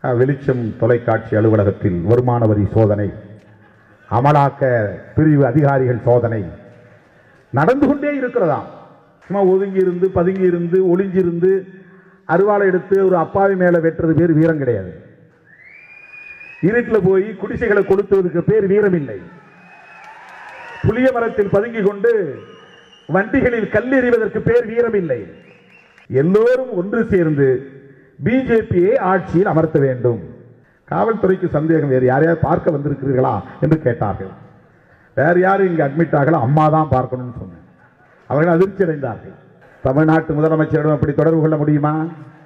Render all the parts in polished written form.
வெளிச்சம் தொலைக்காட்சி அலுவலகத்தில் வருமான வரி சோதனை, அமலாக்க பிரிவு அதிகாரிகள் சோதனை நடந்து கொண்டே இருக்கிறதாம். சும்மா ஒதுங்கி இருந்து பதுங்கி இருந்து ஒளிஞ்சிருந்து அருவாளை எடுத்து ஒரு அப்பாவி மேல வெட்டுறது பேர் வீரம் கிடையாது. இருட்டில் போய் குடிசைகளை கொளுத்துவதற்கு பேர் வீரம் இல்லை. புளிய மரத்தில் பதுங்கி கொண்டு வண்டிகளில் கல்லெறிவதற்கு பேர் வீரம் இல்லை. எல்லோரும் ஒன்று சேர்ந்து பிஜேபியை ஆட்சியில் அமர்த்த வேண்டும். காவல்துறைக்கு சந்தேகம், வேறு யாரையாவது பார்க்க வந்திருக்கிறீர்களா என்று கேட்டார்கள். வேறு யாரும் இங்கு அட்மிட் ஆகல, அம்மா தான் பார்க்கணும்னு சொன்னேன். அவர்கள் அதிர்ச்சி அடைந்தார்கள். தமிழ்நாட்டு முதலமைச்சரிடம் அப்படி தொடர்பு கொள்ள முடியுமா?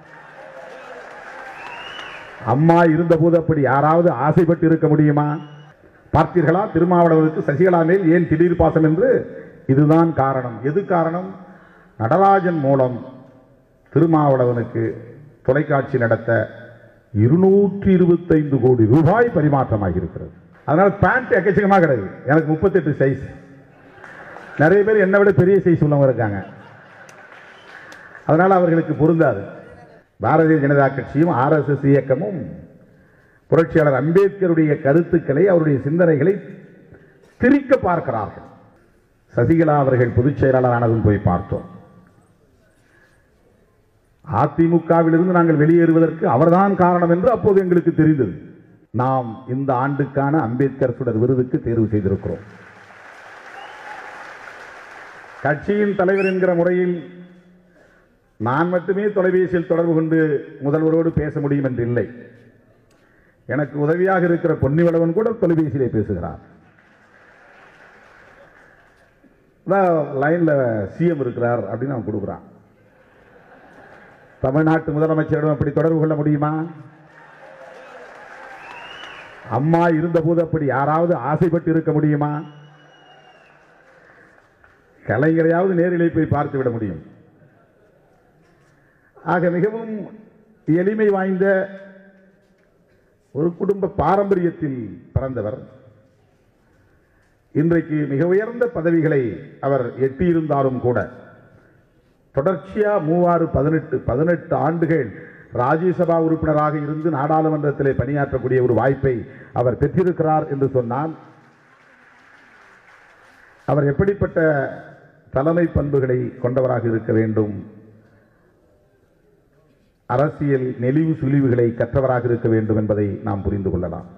அம்மா இருந்தபோது அப்படி யாராவது ஆசைப்பட்டு இருக்க முடியுமா? பார்த்தீர்களா திருமாவளவனுக்கு சசிகலா மேல் ஏன் திடீர் பாசம் என்று? இதுதான் காரணம். எது காரணம்? நடராஜன் மூலம் திருமாவளவனுக்கு தொலைக்காட்சி நடத்த 225 கோடி ரூபாய் பரிமாற்றமாக இருக்கிறது. அதனால் பேண்ட் எக்கச்சக்கமாக கிடையாது. எனக்கு 38 சைஸ். நிறைய பேர் என்னை விட பெரிய சைஸ் உள்ளவங்க இருக்காங்க. அதனால் அவர்களுக்கு பொருந்தாது. பாரதிய ஜனதா கட்சியும் RSS இயக்கமும் புரட்சியாளர் அம்பேத்கருடைய கருத்துக்களை, அவருடைய சிந்தனைகளை திரிக்க பார்க்கிறார்கள். சசிகலா அவர்கள் பொதுச் செயலாளர் ஆனதும் போய் பார்த்தோம். அதிமுகவிலிருந்து நாங்கள் வெளியேறுவதற்கு அவர்தான் காரணம் என்று அப்போது எங்களுக்கு தெரிந்தது. நாம் இந்த ஆண்டுக்கான அம்பேத்கர் சுடர் விருதுக்கு தேர்வு செய்திருக்கிறோம். கட்சியின் தலைவர் என்கிற முறையில் நான் மட்டுமே தொலைபேசியில் தொடர்பு கொண்டு முதல்வரோடு பேச முடியும் என்று இல்லை. எனக்கு உதவியாக இருக்கிற பொன்னிவளவன் கூட தொலைபேசியிலே பேசுகிறார். லைன்ல சிஎம் இருக்கிறார் அப்படின்னு அவன் கொடுக்குறான். தமிழ்நாட்டு முதலமைச்சரிடம் அப்படி தொடர்பு கொள்ள முடியுமா? அம்மா இருந்தபோது அப்படி யாராவது ஆசைப்பட்டு இருக்க முடியுமா? கலைஞரையாவது நேரிலே போய் பார்த்து விட முடியும். ஆக மிகவும் எளிமை வாய்ந்த ஒரு குடும்ப பாரம்பரியத்தில் பிறந்தவர். இன்றைக்கு மிக உயர்ந்த பதவிகளை அவர் எட்டியிருந்தாலும் கூட தொடர்ச்சியா 18 ஆண்டுகள் ராஜ்யசபா உறுப்பினராக இருந்து நாடாளுமன்றத்திலே பணியாற்றக்கூடிய ஒரு வாய்ப்பை அவர் பெற்றிருக்கிறார் என்று சொன்னால் அவர் எப்படிப்பட்ட தலைமை பண்புகளை கொண்டவராக இருக்க வேண்டும், அரசியல் நெளிவு சுழிவுகளை கற்றவராக இருக்க வேண்டும் என்பதை நாம் புரிந்து கொள்ளலாம்.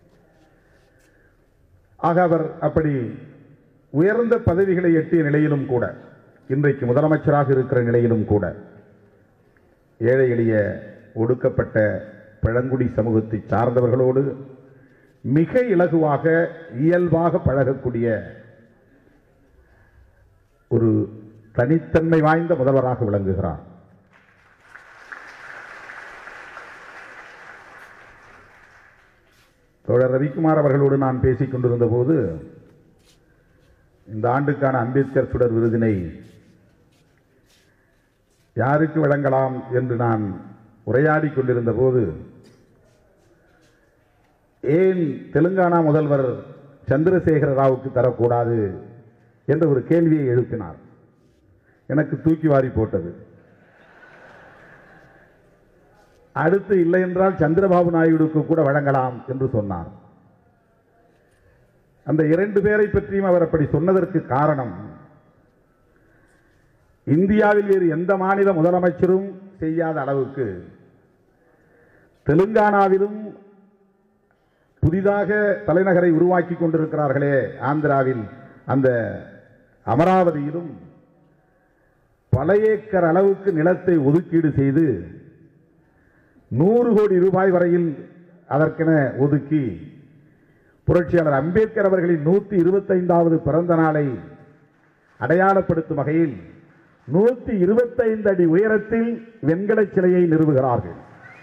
ஆக அவர் அப்படி உயர்ந்த பதவிகளை எட்டிய நிலையிலும் கூட, இன்றைக்கு முதலமைச்சராக இருக்கிற நிலையிலும் கூட, ஏழை எளிய ஒடுக்கப்பட்ட பழங்குடி சமூகத்தை சார்ந்தவர்களோடு மிக இலகுவாக இயல்பாக பழகக்கூடிய ஒரு தனித்தன்மை வாய்ந்த முதல்வராக விளங்குகிறார். தோழர் ரவிக்குமார் அவர்களோடு நான் பேசிக் கொண்டிருந்த போது இந்த ஆண்டுக்கான அம்பேத்கர் சுடர் விருதினை யாருக்கு வழங்கலாம் என்று நான் உரையாடி கொண்டிருந்த போது, ஏன் தெலுங்கானா முதல்வர் சந்திரசேகர ராவுக்கு தரக்கூடாது என்ற ஒரு கேள்வியை எழுப்பினார். எனக்கு தூக்கி வாரி போட்டது. அடுத்து இல்லை என்றால் சந்திரபாபு நாயுடுக்கு கூட வழங்கலாம் என்று சொன்னார். அந்த 2 பேரை பற்றியும் அவர் அப்படி சொன்னதற்கு காரணம், இந்தியாவில் வேறு எந்த மாநில முதலமைச்சரும் செய்யாத அளவுக்கு தெலுங்கானாவிலும் புதிதாக தலைநகரை உருவாக்கி கொண்டிருக்கிறார்களே, ஆந்திராவில் அந்த அமராவதியிலும் பல ஏக்கர் அளவுக்கு நிலத்தை ஒதுக்கீடு செய்து 100 கோடி ரூபாய் வரையில் அதற்கென ஒதுக்கி புரட்சியாளர் அம்பேத்கர் அவர்களின் 125வது பிறந்த நாளை அடையாளப்படுத்தும் வகையில் 125 அடி உயரத்தில் வெண்கல சிலையை நிறுவுகிறார்கள்.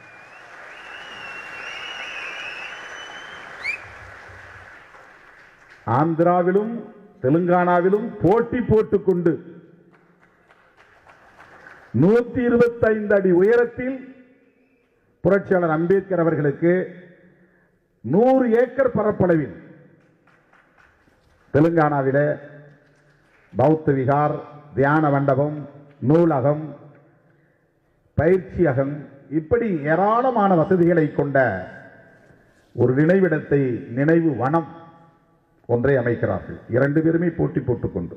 ஆந்திராவிலும் தெலுங்கானாவிலும் போட்டி போட்டுக்கொண்டு 125 அடி உயரத்தில் புரட்சியாளர் அம்பேத்கர் அவர்களுக்கு 100 ஏக்கர் பரப்பளவில் தெலுங்கானாவிலே பௌத்த விகார், தியான மண்டபம், நூலகம், பயிற்சியகம், இப்படி ஏராளமான வசதிகளை கொண்ட ஒரு நினைவிடத்தை, நினைவு வனம் ஒன்றை அமைக்கிறார்கள். 2 பேருமே போட்டி போட்டுக்கொண்டு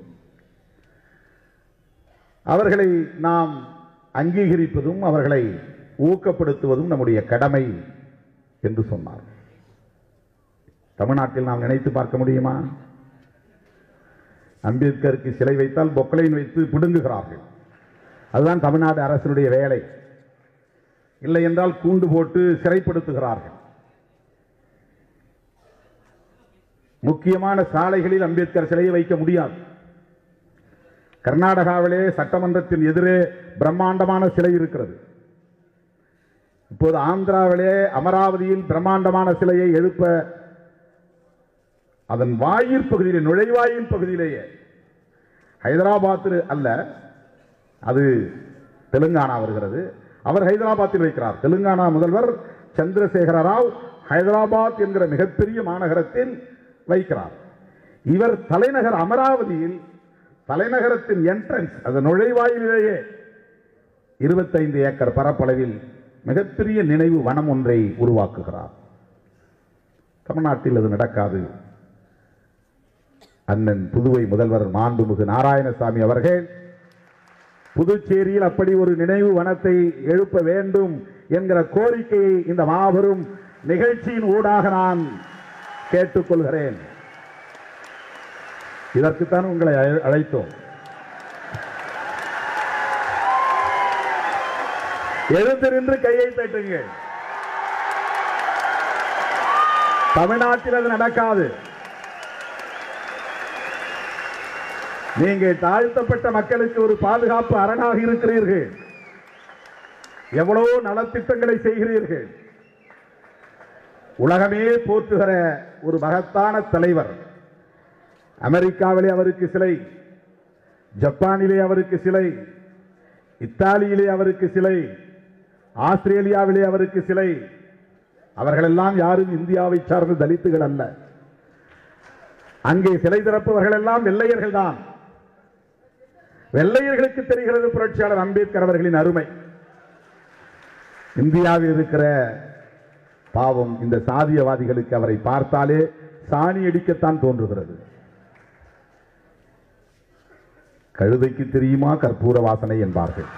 அவர்களை நாம் அங்கீகரிப்பதும் அவர்களை ஊக்கப்படுத்துவதும் நம்முடைய கடமை என்று சொன்னார். தமிழ்நாட்டில் நாம் நினைத்து பார்க்க முடியுமா? அம்பேத்கருக்கு சிலை வைத்தால் பொக்லைன் வைத்து பிடுங்குகிறார்கள். அதுதான் தமிழ்நாடு அரசினுடைய வேலை. இல்லை என்றால் கூண்டு போட்டு சிறைப்படுத்துகிறார்கள். முக்கியமான சாலைகளில் அம்பேத்கர் சிலையை வைக்க முடியாது. கர்நாடகாவிலே சட்டமன்றத்தின் எதிரே பிரம்மாண்டமான சிலை இருக்கிறது. இப்போது ஆந்திராவிலே அமராவதியில் பிரம்மாண்டமான சிலையை எழுப்ப அதன் வாயில் பகுதியிலே, நுழைவாயில் பகுதியிலேயே, ஹைதராபாத்தில் அல்ல, அது தெலுங்கானா வருகிறது. அவர் ஹைதராபாத்தில் வைக்கிறார். தெலுங்கானா முதல்வர் சந்திரசேகர ராவ் ஹைதராபாத் என்கிற மிகப்பெரிய மாநகரத்தில் வைக்கிறார். இவர் தலைநகர் அமராவதியில், தலைநகரத்தின் என்ட்ரன்ஸ், அது நுழைவாயிலேயே 25 ஏக்கர் பரப்பளவில் மிகப்பெரிய நினைவு வனம் ஒன்றை உருவாக்குகிறார். தமிழ்நாட்டில் அது நடக்காது. அண்ணன் புதுவை முதல்வர் மாண்புமிகு நாராயணசாமி அவர்கள் புதுச்சேரியில் அப்படி ஒரு நினைவு வனத்தை எழுப்ப வேண்டும் என்கிற கோரிக்கையை இந்த மாபெரும் நிகழ்ச்சியின் ஊடாக நான் கேட்டுக்கொள்கிறேன். இதற்குத்தான் உங்களை அழைத்தோம். எழுந்து நின்று கையை தட்டுங்கள். தமிழ்நாட்டில் அது நடக்காது. நீங்கள் தாழ்த்தப்பட்ட மக்களுக்கு ஒரு பாதுகாப்பு அரணாக இருக்கிறீர்கள். எவ்வளவோ நலத்திட்டங்களை செய்கிறீர்கள். உலகமே போற்றுகிற ஒரு மகத்தான தலைவர். அமெரிக்காவிலே அவருக்கு சிலை, ஜப்பானிலே அவருக்கு சிலை, இத்தாலியிலே அவருக்கு சிலை, ஆஸ்திரேலியாவிலே அவருக்கு சிலை. அவர்களெல்லாம் யாரும் இந்தியாவை சார்ந்த தலித்துகள் அல்ல. அங்கே சிலை திறப்பவர்கள் எல்லாம் வெள்ளையர்கள் தான். வெள்ளையர்களுக்கு தெரிகிறது புரட்சியாளர் அம்பேத்கர் அவர்களின் அருமை. இந்தியாவில் இருக்கிற பாவம் இந்த சாதியவாதிகளுக்கு அவரை பார்த்தாலே சாணி அடிக்கத்தான் தோன்றுகிறது. கழுதைக்கு தெரியுமா கற்பூர வாசனை என்பார்கள்.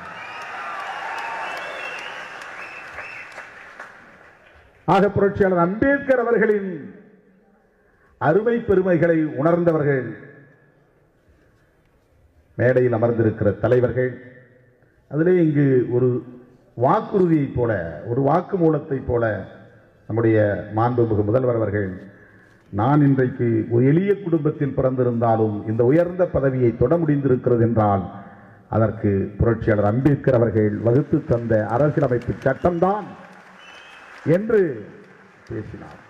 ஆக புரட்சியாளர் அம்பேத்கர் அவர்களின் அருமை பெருமைகளை உணர்ந்தவர்கள், மேடையில் அமர்ந்திருக்கிற தலைவர்கள், அதிலே இங்கு ஒரு வாக்குறுதியை போல, ஒரு வாக்குமூலத்தை போல நம்முடைய மாண்புமிகு முதல்வர் அவர்கள், நான் இன்றைக்கு ஒரு எளிய குடும்பத்தில் பிறந்திருந்தாலும் இந்த உயர்ந்த பதவியை தொட முடிந்திருக்கிறது என்றால் அதற்கு புரட்சியாளர் அம்பேத்கர் அவர்கள் வகுத்து தந்த அரசியலமைப்பு சட்டம்தான் என்று பேசினார்.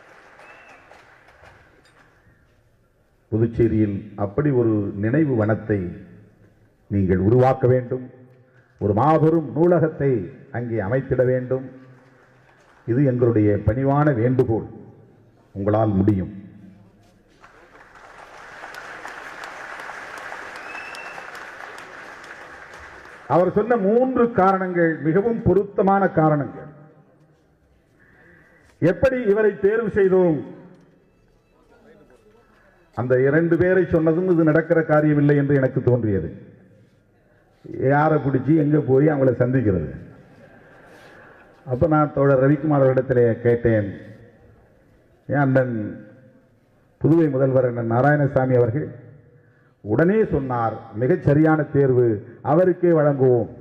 புதுச்சேரியில் அப்படி ஒரு நினைவு வனத்தை நீங்கள் உருவாக்க வேண்டும். ஒரு மாபெரும் நூலகத்தை அங்கே அமைத்திட வேண்டும். இது எங்களுடைய பணிவான வேண்டுகோள். உங்களால் முடியும். அவர் சொன்ன 3 காரணங்கள் மிகவும் பொருத்தமான காரணங்கள். எப்படி இவரை தேர்வு செய்தோம்? அந்த 2 பேரை சொன்னதும் இது நடக்கிற காரியமில்லை என்று எனக்கு தோன்றியது. யாரை பிடிச்சி எங்க போய் அவங்களை சந்திக்கிறது? அப்ப நான் தோழர் ரவிக்குமார் அவரிடத்திலே கேட்டேன், ஏன் அண்ணன் புதுவை முதல்வர் அண்ணன் நாராயணசாமி அவர்கள் உடனே சொன்னார், மிகச் சரியான தேர்வு, அவருக்கே வழங்குவோம்.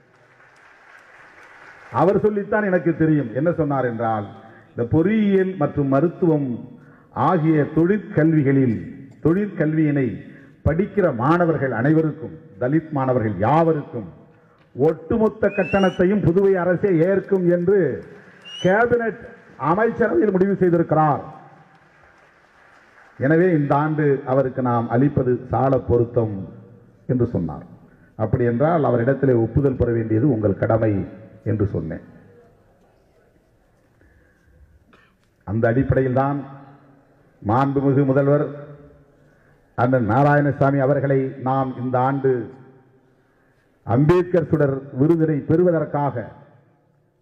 அவர் சொல்லித்தான் எனக்கு தெரியும். என்ன சொன்னார் என்றால், இந்த பொறியியல் மற்றும் மருத்துவம் ஆகிய தொழிற்கல்வியினை படிக்கிற மாணவர்கள் அனைவருக்கும், தலித் மாணவர்கள் யாவருக்கும் ஒட்டுமொத்த கட்டணத்தையும் புதுவை அரசே ஏற்கும் என்று கேபினட் அமைச்சரவையில் முடிவு செய்திருக்கிறார். எனவே இந்த ஆண்டு அவருக்கு நாம் அளிப்பது சால பொருத்தம் என்று சொன்னார். அப்படி என்றால் அவரிடத்திலே ஒப்புதல் பெற வேண்டியது உங்கள் கடமை என்று சொன்னேன். அந்த அடிப்படையில் தான் மாண்புமிகு முதல்வர் அண்ணன் நாராயணசாமி அவர்களை நாம் இந்த ஆண்டு அம்பேத்கர் சுடர் விருதினை பெறுவதற்காக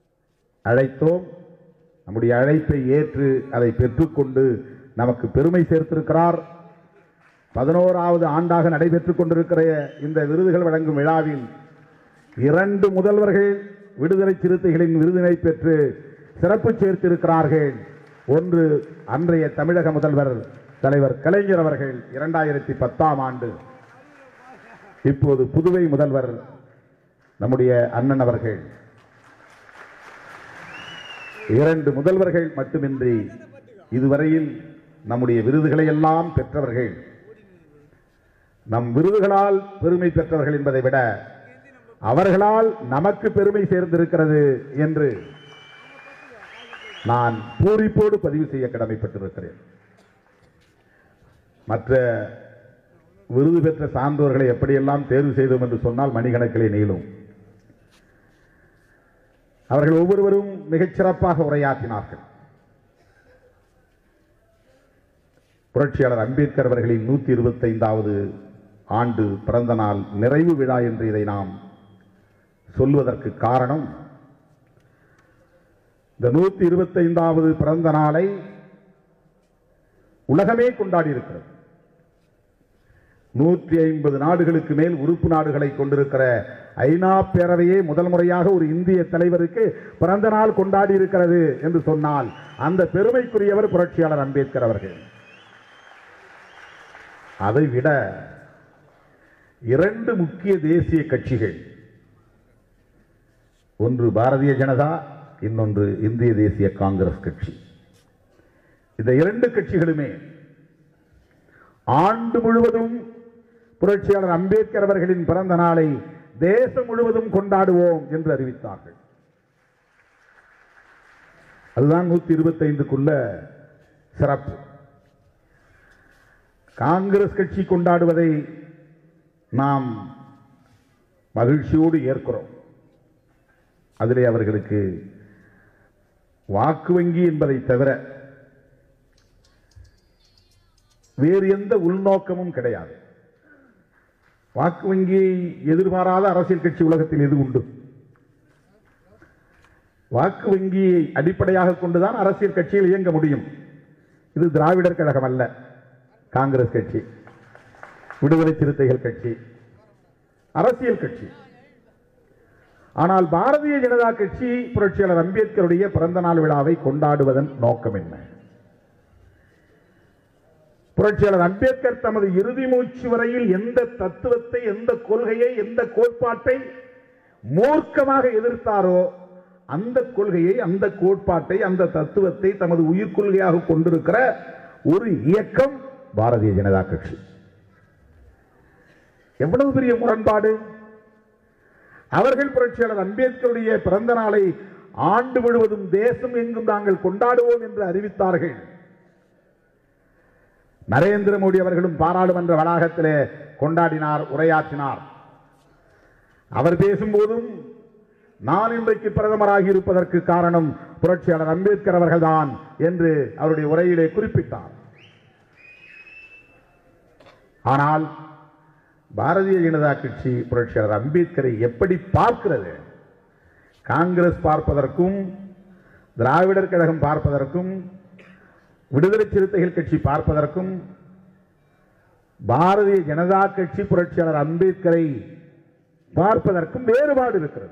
அழைத்தோம். நம்முடைய அழைப்பை ஏற்று அதை பெற்றுக்கொண்டு நமக்கு பெருமை சேர்த்திருக்கிறார். 11வது ஆண்டாக நடைபெற்றுக் கொண்டிருக்கிற இந்த விருதுகள் வழங்கும் விழாவில் 2 முதல்வர்கள் விடுதலை சிறுத்தைகளின் விருதினை பெற்று சிறப்பு சேர்த்திருக்கிறார்கள். ஒன்று அன்றைய தமிழக முதல்வர் தலைவர் கலைஞர் அவர்கள் 2010ஆம் ஆண்டு, இப்போது புதுவை முதல்வர் நம்முடைய அண்ணன் அவர்கள். 2 முதல்வர்கள் மட்டுமின்றி இதுவரையில் நம்முடைய விருதுகளை எல்லாம் பெற்றவர்கள், நம் விருதுகளால் பெருமை பெற்றவர்கள் என்பதை விட அவர்களால் நமக்கு பெருமை சேர்ந்திருக்கிறது என்று நான் பூரிப்போடு பதிவு செய்ய கடமைப்பட்டிருக்கிறேன். மற்ற விருது பெற்ற சான்றோர்களை எப்படியெல்லாம் தேர்வு செய்தோம் என்று சொன்னால் மணிக்கணக்கிலே நீளும். அவர்கள் ஒவ்வொருவரும் மிகச்சிறப்பாக உரையாற்றினார்கள். புரட்சியாளர் அம்பேத்கர் அவர்களின் 125வது ஆண்டு பிறந்த நாள் நிறைவு விழா என்று இதை நாம் சொல்வதற்கு காரணம், இந்த 125வது பிறந்த நாளை உலகமே கொண்டாடி இருக்கிறது. 150 நாடுகளுக்கு மேல் உறுப்பு நாடுகளை கொண்டிருக்கிற ஐநா பேரவையே முதல் முறையாக ஒரு இந்திய தலைவருக்கு பிறந்த நாள் கொண்டாடி இருக்கிறது என்று சொன்னால் அந்த பெருமைக்குரியவர் புரட்சியாளர் அம்பேத்கர் அவர்கள். அதைவிட 2 முக்கிய தேசிய கட்சிகள், ஒன்று பாரதிய ஜனதா, இன்னொன்று இந்திய தேசிய காங்கிரஸ் கட்சி. இந்த 2 கட்சிகளுமே ஆண்டு முழுவதும் புரட்சியாளர் அம்பேத்கர் அவர்களின் பிறந்த நாளை தேசம் முழுவதும் கொண்டாடுவோம் என்று அறிவித்தார்கள். அதுதான் 125க்குள்ள சிறப்பு. காங்கிரஸ் கட்சி கொண்டாடுவதை நாம் மகிழ்ச்சியோடு ஏற்கிறோம். அதிலே அவர்களுக்கு வாக்கு வங்கி என்பதை தவிர வேறு எந்த உள்நோக்கமும் கிடையாது. வாக்கு வங்கியை எதிர்பாராத அரசியல் கட்சி உலகத்தில் எது உண்டு? வாக்கு வங்கியை அடிப்படையாக கொண்டுதான் அரசியல் கட்சியில் இயங்க முடியும். இது திராவிடர் கழகம் அல்ல, காங்கிரஸ் கட்சி, விடுதலை சிறுத்தைகள் கட்சி, அரசியல் கட்சி. ஆனால் பாரதிய ஜனதா கட்சி புரட்சியாளர் அம்பேத்கருடைய பிறந்த நாள் விழாவை கொண்டாடுவதன் நோக்கம் என்ன? புரட்சியாளர் அம்பேத்கர் தமது இறுதி மூச்சு வரையில் எந்த தத்துவத்தை, எந்த கொள்கையை, எந்த கோட்பாட்டை மூர்க்கமாக எதிர்த்தாரோ அந்த கொள்கையை, அந்த கோட்பாட்டை, அந்த தத்துவத்தை தமது உயிர் கொள்கையாக கொண்டிருக்கிற ஒரு இயக்கம் பாரதிய ஜனதா கட்சி. எவ்வளவு பெரிய முரண்பாடு! அவர்கள் புரட்சியாளர் அம்பேத்கருடைய பிறந்த நாளை ஆண்டு முழுவதும் தேசம் எங்கும் நாங்கள் கொண்டாடுவோம் என்று அறிவித்தார்கள். நரேந்திர மோடி அவர்களும் பாராளுமன்ற வளாகத்திலே கொண்டாடினார், உரையாற்றினார். அவர் பேசும்போதும் நான் இன்றைக்கு பிரதமராகி இருப்பதற்கு காரணம் புரட்சியாளர் அம்பேத்கர் அவர்கள்தான் என்று அவருடைய உரையிலே குறிப்பிட்டார். ஆனால் பாரதிய ஜனதா கட்சி புரட்சியாளர் அம்பேத்கரை எப்படி பார்க்கிறது? காங்கிரஸ் பார்ப்பதற்கும், திராவிடர் கழகம் பார்ப்பதற்கும், விடுதலை சிறுத்தைகள் கட்சி பார்ப்பதற்கும் பாரதிய ஜனதா கட்சி புரட்சியாளர் அம்பேத்கரை பார்ப்பதற்கும் வேறுபாடு இருக்கிறது.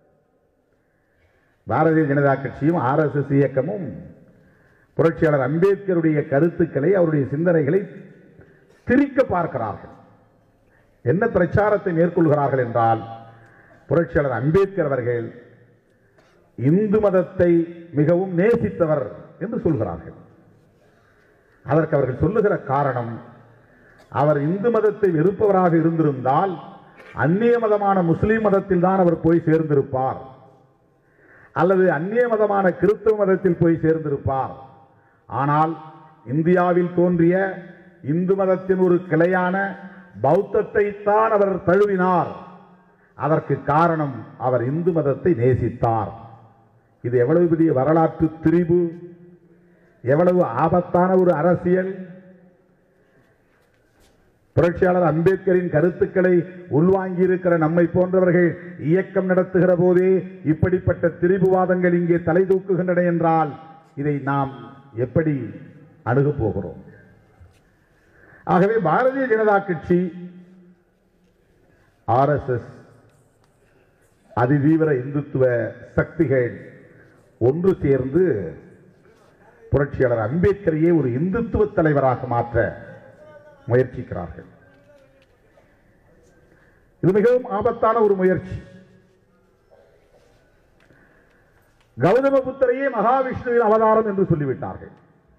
பாரதிய ஜனதா கட்சியும் RSS இயக்கமும் புரட்சியாளர் அம்பேத்கருடைய கருத்துக்களை, அவருடைய சிந்தனைகளை திரிக்க பார்க்கிறார்கள். என்ன பிரச்சாரத்தை மேற்கொள்கிறார்கள் என்றால், புரட்சியாளர் அம்பேத்கர் அவர்கள் இந்து மதத்தை மிகவும் நேசித்தவர் என்று சொல்கிறார்கள். அதற்கு அவர்கள் சொல்லுகிற காரணம், அவர் இந்து மதத்தை வெறுப்பவராக இருந்திருந்தால் அந்நிய மதமான முஸ்லிம் மதத்தில் தான் அவர் போய் சேர்ந்திருப்பார், அல்லது அந்நிய மதமான கிறிஸ்தவ மதத்தில் போய் சேர்ந்திருப்பார். ஆனால் இந்தியாவில் தோன்றிய இந்து மதத்தின் ஒரு கிளையான பௌத்தத்தை தான் அவர் தழுவினார். அதற்கு காரணம் அவர் இந்து மதத்தை நேசித்தார். இது எவ்வளவு பெரிய வரலாற்று திரிபு, எவ்வளவு ஆபத்தான ஒரு அரசியல்! புரட்சியாளர் அம்பேத்கரின் கருத்துக்களை உள்வாங்கி இருக்கிற நம்மை போன்றவர்கள் இயக்கம் நடத்துகிற போதே இப்படிப்பட்ட திரிபுவாதங்கள் இங்கே தலை தூக்குகின்றன என்றால் இதை நாம் எப்படி அணுகப் போகிறோம்? ஆகவே பாரதிய ஜனதா கட்சி, RSS, அதிதீவிர இந்துத்துவ சக்திகள் ஒன்று சேர்ந்து புரட்சியாளர் அம்பேத்கரையே ஒரு இந்துத்துவ தலைவராக மாற்ற முயற்சிக்கிறார்கள். இது மிகவும் ஆபத்தான ஒரு முயற்சி. கௌதம புத்தரையே மகாவிஷ்ணுவின் அவதாரம் என்று சொல்லிவிட்டார்கள்.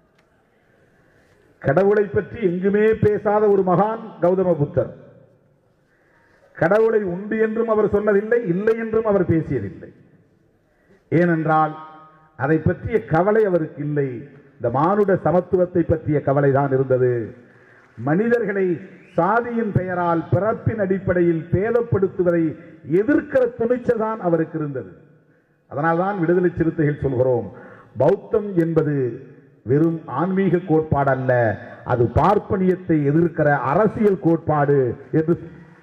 கடவுளை பற்றி எங்குமே பேசாத ஒரு மகான் கௌதம புத்தர். கடவுளை உண்டு என்றும் அவர் சொன்னதில்லை, இல்லை என்றும் அவர் பேசியதில்லை. ஏனென்றால் அதை பற்றிய கவலை அவருக்கு இல்லை. இந்த மானுட சமத்துவத்தை பற்றிய கவலை தான் இருந்தது. மனிதர்களை சாதியின் பெயரால் பிறப்பின் அடிப்படையில் பேதப்படுத்துவதை எதிர்க்கிற துணிச்சல் தான் அவருக்கு இருந்தது. அதனால்தான் விடுதலை சிறுத்தைகள் சொல்கிறோம், பௌத்தம் என்பது வெறும் ஆன்மீக கோட்பாடு அல்ல, அது பார்ப்பனியத்தை எதிர்க்கிற அரசியல் கோட்பாடு என்று.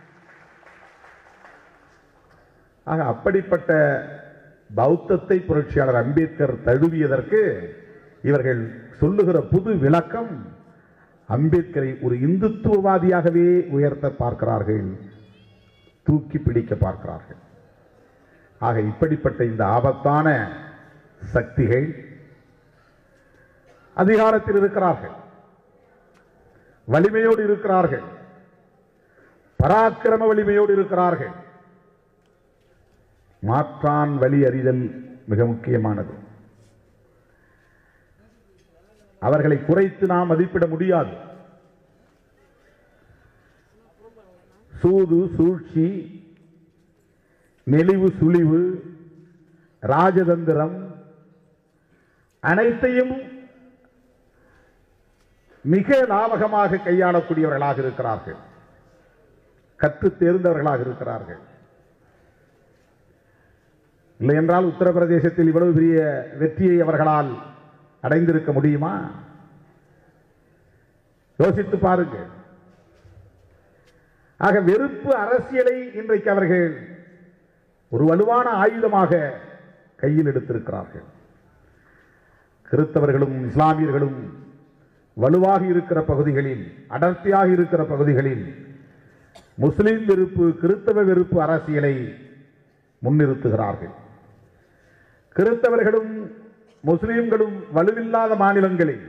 ஆக அப்படிப்பட்ட பௌத்தத்தை புரட்சியாளர் அம்பேத்கர் தழுவியதற்கு இவர்கள் சொல்லுகிற புது விளக்கம், அம்பேத்கரை ஒரு இந்துத்துவவாதியாகவே உயர்த்த பார்க்கிறார்கள், தூக்கி பிடிக்க பார்க்கிறார்கள். ஆக இப்படிப்பட்ட இந்த ஆபத்தான சக்திகள் அதிகாரத்தில் இருக்கிறார்கள், வலிமையோடு இருக்கிறார்கள், பராக்கிரம வலிமையோடு இருக்கிறார்கள். மாற்றான் வழி அறிதல் மிக முக்கியமானது. அவர்களை குறைத்து நாம் மதிப்பிட முடியாது. சூது, சூழ்ச்சி, நெளிவு சுழிவு, ராஜதந்திரம் அனைத்தையும் மிக லாபகமாக கையாளக்கூடியவர்களாக இருக்கிறார்கள், கற்று தேர்ந்தவர்களாக இருக்கிறார்கள். இல்லை என்றால் உத்தரப்பிரதேசத்தில் இவ்வளவு பெரிய வெற்றியை அவர்களால் அடைந்திருக்க முடியுமா? யோசித்து பாருங்கள். ஆக வெறுப்பு அரசியலை இன்றைக்கு அவர்கள் ஒரு வலுவான ஆயுதமாக கையில் எடுத்திருக்கிறார்கள். கிறிஸ்தவர்களும் இஸ்லாமியர்களும் வலுவாக இருக்கிற பகுதிகளில், அடர்த்தியாக இருக்கிற பகுதிகளில் முஸ்லிம் வெறுப்பு, கிறிஸ்தவ வெறுப்பு அரசியலை முன்னிறுத்துகிறார்கள். கிறிஸ்தவர்களும் முஸ்லிம்களும் வலுவில்லாத மாநிலங்களில்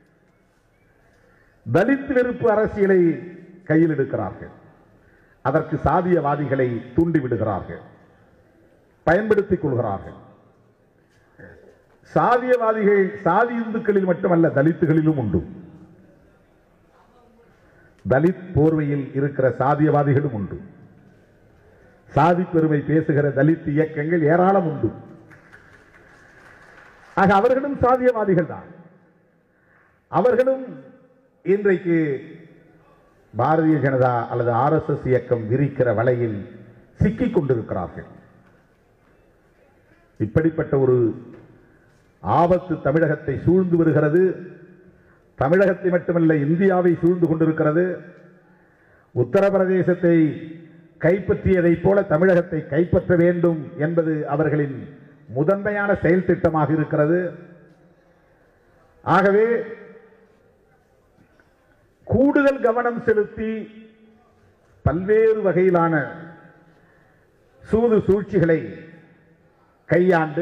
தலித் வெறுப்பு அரசியலை கையில் எடுக்கிறார்கள். அதற்கு சாதியவாதிகளை தூண்டிவிடுகிறார்கள், பயன்படுத்திக் கொள்கிறார்கள். சாதியவாதிகள் சாதி இந்துக்களில் மட்டுமல்ல, தலித்துகளிலும் உண்டு. தலித் போர்வையில் இருக்கிற சாதியவாதிகளும் உண்டு. சாதி பெருமை பேசுகிற தலித் இயக்கங்கள் ஏராளம் உண்டு. ஆக அவர்களும் சாதியவாதிகள் தான். அவர்களும் இன்றைக்கு பாரதிய ஜனதா அல்லது RSS இயக்கம் விரிக்கிற வலையில் சிக்கிக் கொண்டிருக்கிறார்கள். இப்படிப்பட்ட ஒரு ஆபத்து தமிழகத்தை சூழ்ந்து வருகிறது. தமிழகத்தை மட்டுமல்ல, இந்தியாவை சூழ்ந்து கொண்டிருக்கிறது. உத்தரப்பிரதேசத்தை கைப்பற்றியதைப் போல தமிழகத்தை கைப்பற்ற வேண்டும் என்பது அவர்களின் முதன்மையான செயல் திட்டமாக இருக்கிறது. ஆகவே கூடுதல் கவனம் செலுத்தி பல்வேறு வகையிலான சூது சூழ்ச்சிகளை கையாண்டு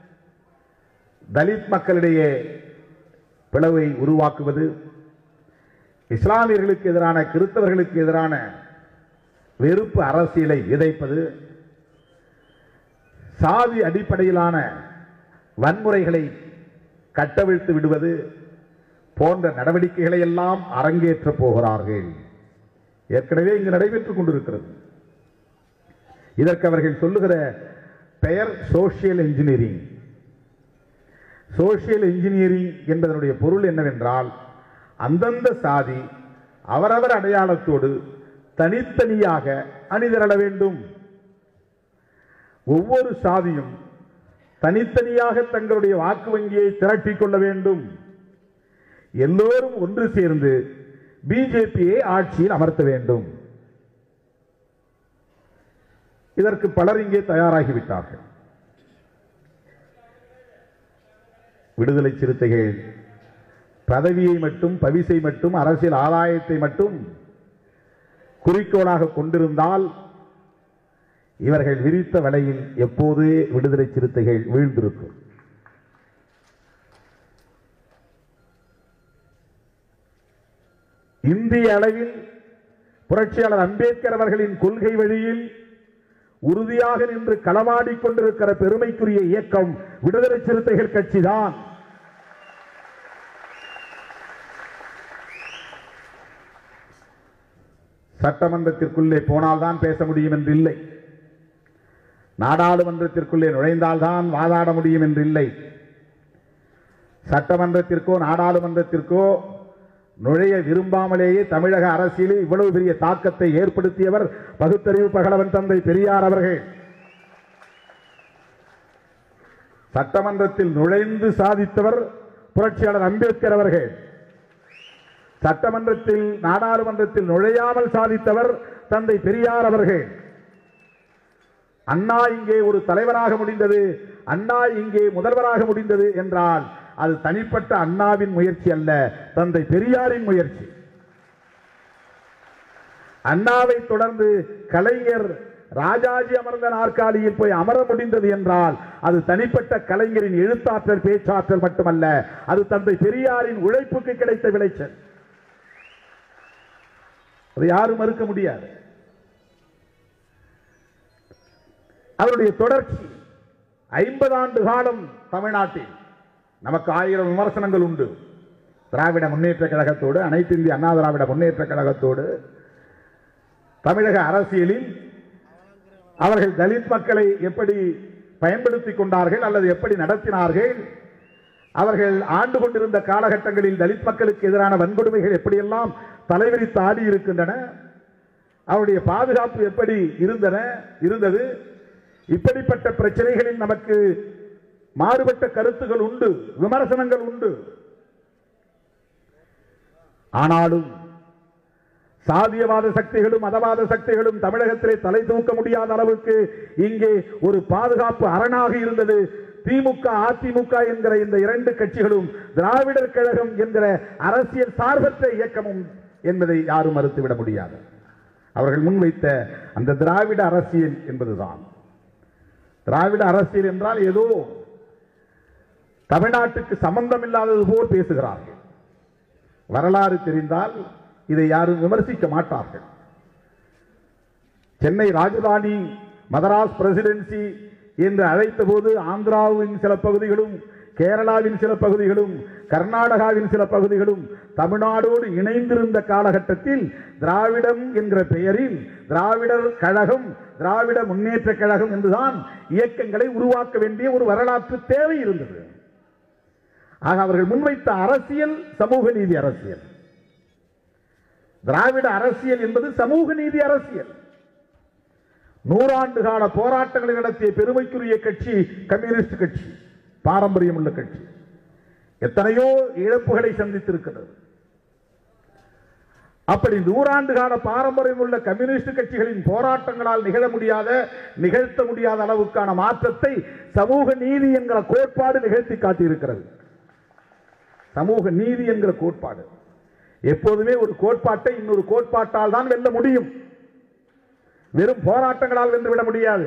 தலித் மக்களிடையே பிளவை உருவாக்குவது, இஸ்லாமியர்களுக்கு எதிரான, கிறிஸ்தவர்களுக்கு எதிரான வெறுப்பு அரசியலை விதைப்பது, சாதி அடிப்படையிலான வன்முறைகளை கட்டவிழ்த்து விடுவது போன்ற நடவடிக்கைகளை எல்லாம் அரங்கேற்ற போகிறார்கள். ஏற்கனவே இங்கு நடைபெற்றுக் கொண்டிருக்கிறது. இதற்கு அவர்கள் சொல்லுகிற பெயர் சோசியல் இன்ஜினியரிங். சோசியல் இன்ஜினியரிங் என்பதனுடைய பொருள் என்னவென்றால், அந்தந்த சாதி அவரவர் அடையாளத்தோடு தனித்தனியாக அணிதிரள வேண்டும். ஒவ்வொரு சாதியும் தனித்தனியாக தங்களுடைய வாக்கு வங்கியை திரட்டிக் கொள்ள வேண்டும். எல்லோரும் ஒன்று சேர்ந்து பிஜேபியை ஆட்சியில் அமர்த்த வேண்டும். இதற்கு பலர் இங்கே தயாராகிவிட்டார்கள். விடுதலை சிறுத்தைகள் பதவியை மட்டும், பவிசை மட்டும், அரசியல் ஆதாயத்தை மட்டும் குறிக்கோளாக கொண்டிருந்தால் இவர்கள் விரித்த வலையில் எப்போதே விடுதலை சிறுத்தைகள் வீழ்ந்திருக்கும். இந்திய அளவில் புரட்சியாளர் அம்பேத்கர் அவர்களின் கொள்கை வழியில் உறுதியாக நின்று களமாடிக் கொண்டிருக்கிற பெருமைக்குரிய இயக்கம் விடுதலை சிறுத்தைகள் கட்சிதான். சட்டமன்றத்திற்குள்ளே போனால்தான் பேச முடியும் என்றில்லை, நாடாளுமன்றத்திற்குள்ளே நுழைந்தால்தான் வாதாட முடியும் என்றில்லை. சட்டமன்றத்திற்கோ நாடாளுமன்றத்திற்கோ நுழைய விரும்பாமலேயே தமிழக அரசியலில் இவ்வளவு பெரிய தாக்கத்தை ஏற்படுத்தியவர் பகுத்தறிவு பகலவன் தந்தை பெரியார் அவர்கள். சட்டமன்றத்தில் நுழைந்து சாதித்தவர் புரட்சியாளர் அம்பேத்கர் அவர்கள். சட்டமன்றத்தில் நாடாளுமன்றத்தில் நுழையாமல் சாதித்தவர் தந்தை பெரியார் அவர்கள். அண்ணா இங்கே ஒரு தலைவராக முடிந்தது, அண்ணா இங்கே முதல்வராக முடிந்தது என்றால் அது தனிப்பட்ட அண்ணாவின் முயற்சி அல்ல, தந்தை பெரியாரின் முயற்சி. அண்ணாவை தொடர்ந்து கலைஞர் ராஜாஜி அமர்ந்த நாற்காலியில் போய் அமர முடிந்தது என்றால் அது தனிப்பட்ட கலைஞரின் எழுத்தாற்றல், பேச்சாற்றல் மட்டுமல்ல, அது தந்தை பெரியாரின் உழைப்புக்கு கிடைத்த விளைச்சல். அதை யாரும் மறுக்க முடியாது. அவருடைய தொடர்ச்சி 50 ஆண்டு காலம் தமிழ்நாட்டில் நமக்கு 1000 விமர்சனங்கள் உண்டு. திராவிட முன்னேற்ற கழகத்தோடு, அனைத்து இந்திய அண்ணா திராவிட முன்னேற்ற கழகத்தோடு தமிழக அரசியலில் அவர்கள் தலித் மக்களை எப்படி பயன்படுத்திக் கொண்டார்கள் அல்லது எப்படி நடத்தினார்கள், அவர்கள் ஆண்டு கொண்டிருந்த காலகட்டங்களில் தலித் மக்களுக்கு எதிரான வன்கொடுமைகள் எப்படியெல்லாம் தலைவிரித்து ஆடி இருக்கின்றன, அவருடைய பாதுகாப்பு எப்படி இருந்தது, இப்படிப்பட்ட பிரச்சனைகளில் நமக்கு மாறுபட்ட கருத்துகள் உண்டு, விமர்சனங்கள் உண்டு. ஆனாலும் சாதியவாத சக்திகளும் மதவாத சக்திகளும் தமிழகத்திலே தலை தூக்க முடியாத அளவுக்கு இங்கே ஒரு பாதுகாப்பு அரணாக இருந்தது. திமுக அதிமுக என்கிற இந்த 2 கட்சிகளும் திராவிடர் கழகம் என்கிற அரசியல் சார்பற்ற இயக்கமும் என்பதை யாரும் மறுத்துவிட முடியாது. அவர்கள் முன்வைத்த அந்த திராவிட அரசியல் என்பதுதான். திராவிட அரசியல் என்றால் ஏதோ தமிழ்நாட்டுக்கு சம்பந்தம் இல்லாதது போல் பேசுகிறார்கள். வரலாறு தெரிந்தால் இதை யாரும் விமர்சிக்க மாட்டார்கள். சென்னை ராஜதானி, மதராஸ் பிரசிடென்சி என்று அழைத்த போது ஆந்திராவின் சில பகுதிகளும், கேரளாவின் சில பகுதிகளும், கர்நாடகாவின் சில பகுதிகளும் தமிழ்நாடோடு இணைந்திருந்த காலகட்டத்தில் திராவிடம் என்கிற பெயரில் திராவிடர் கழகம், திராவிட முன்னேற்ற கழகம் என்றுதான் இயக்கங்களை உருவாக்க வேண்டிய ஒரு வரலாற்று தேவை இருந்தது. ஆக அவர்கள் முன்வைத்த அரசியல் சமூக நீதி அரசியல். திராவிட அரசியல் என்பது சமூக நீதி அரசியல். 100 ஆண்டு கால போராட்டங்களை நடத்திய பெருமைக்குரிய கட்சி கம்யூனிஸ்ட் கட்சி, பாரம்பரியம் உள்ள கட்சி. எத்தனையோ இழப்புகளை சந்தித்திருக்கிறது. அப்படி 100 ஆண்டு கால பாரம்பரியம் உள்ள கம்யூனிஸ்ட் கட்சிகளின் போராட்டங்களால் நிகழ்த்த முடியாத அளவுக்கான மாற்றத்தை சமூக நீதி என்கிற கோட்பாடு நிகழ்த்தி காட்டியிருக்கிறது. சமூக நீதி என்கிற கோட்பாடு எப்போதுமே ஒரு கோட்பாட்டை இன்னொரு கோட்பாட்டால் தான் வெல்ல முடியும். வெறும் போராட்டங்களால் வென்றுவிட முடியாது.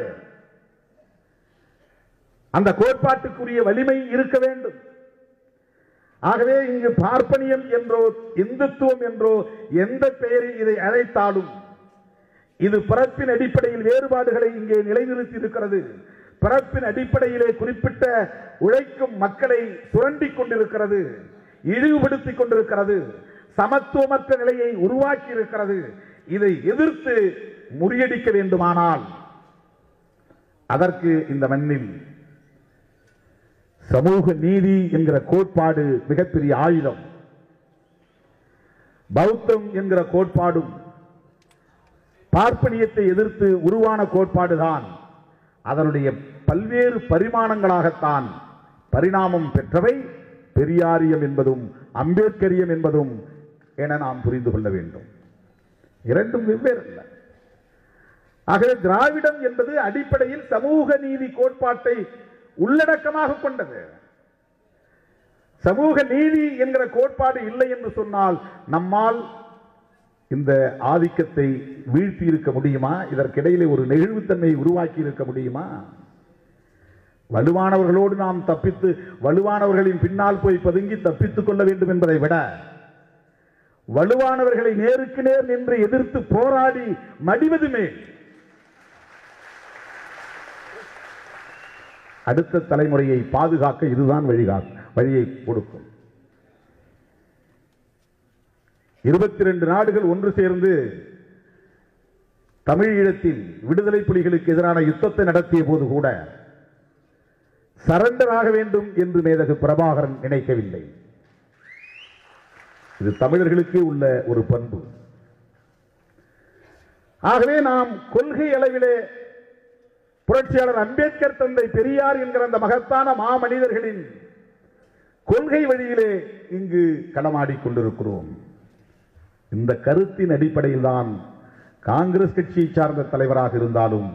அந்த கோட்பாட்டுக்குரிய வலிமை இருக்க வேண்டும். ஆகவே இங்கு பார்ப்பனியம் என்றோ இந்துத்துவம் என்றோ எந்த பெயரில் இதை அழைத்தாலும் இது பிறப்பின் அடிப்படையில் வேறுபாடுகளை இங்கே நிலைநிறுத்தி இருக்கிறது. பிறப்பின் அடிப்படையிலே குறிப்பிட்ட உழைக்கும் மக்களை சுரண்டிக் கொண்டிருக்கிறது, இழிவுபடுத்திக் கொண்டிருக்கிறது, சமத்துவமற்ற நிலையை உருவாக்கி இருக்கிறது. இதை எதிர்த்து முறியடிக்க வேண்டுமானால் அதற்கு இந்த மண்ணில் சமூக நீதி என்கிற கோட்பாடு மிகப்பெரிய ஆயுதம். பௌத்தம் என்கிற கோட்பாடும் பார்ப்பனியத்தை எதிர்த்து உருவான கோட்பாடுதான். அதனுடைய பல்வேறு பரிமாணங்களாகத்தான் பரிணாமம் பெற்றவை பெரியாரியம் என்பதும் அம்பேத்கரியம் என்பதும் என நாம் புரிந்து கொள்ள வேண்டும். இரண்டும் வெவ்வேறு அல்ல. ஆகவே திராவிடம் என்பது அடிப்படையில் சமூக நீதி கோட்பாட்டை உள்ளடக்கமாக கொண்டது. சமூக நீதி என்கிற கோட்பாடு இல்லை என்று சொன்னால் நம்மால் இந்த ஆதிக்கத்தை வீழ்த்தி இருக்க முடியுமா? இதற்கிடையிலே ஒரு நெகிழ்வுத்தன்மையை உருவாக்கி இருக்க முடியுமா? வலுவானவர்களோடு நாம் தப்பித்து வலுவானவர்களின் பின்னால் போய் பதுங்கி தப்பித்துக் கொள்ள வேண்டும் என்பதை விட வலுவானவர்களை நேருக்கு நேர் நின்று எதிர்த்து போராடி மடிவதுமே அடுத்த தலைமுறையை பாதுகாக்க இதுதான் வழியை கொடுக்கும். 22 நாடுகள் ஒன்று சேர்ந்து தமிழீழத்தில் விடுதலை புலிகளுக்கு எதிரான யுத்தத்தை நடத்திய போது கூட சரண்டர் ஆக வேண்டும் என்று மேதகு பிரபாகரன் நினைக்கவில்லை. இது தமிழர்களுக்கே உள்ள ஒரு பண்பு. ஆகவே நாம் கொள்கை அளவிலே புரட்சியாளர் அம்பேத்கர், தந்தை பெரியார் என்கிற அந்த மகத்தான மாமனிதர்களின் கொள்கை வழியிலே இங்கு களமாடிக் கொண்டிருக்கிறோம். இந்த கருத்தின் அடிப்படையில் தான் காங்கிரஸ் கட்சியை சார்ந்த தலைவராக இருந்தாலும்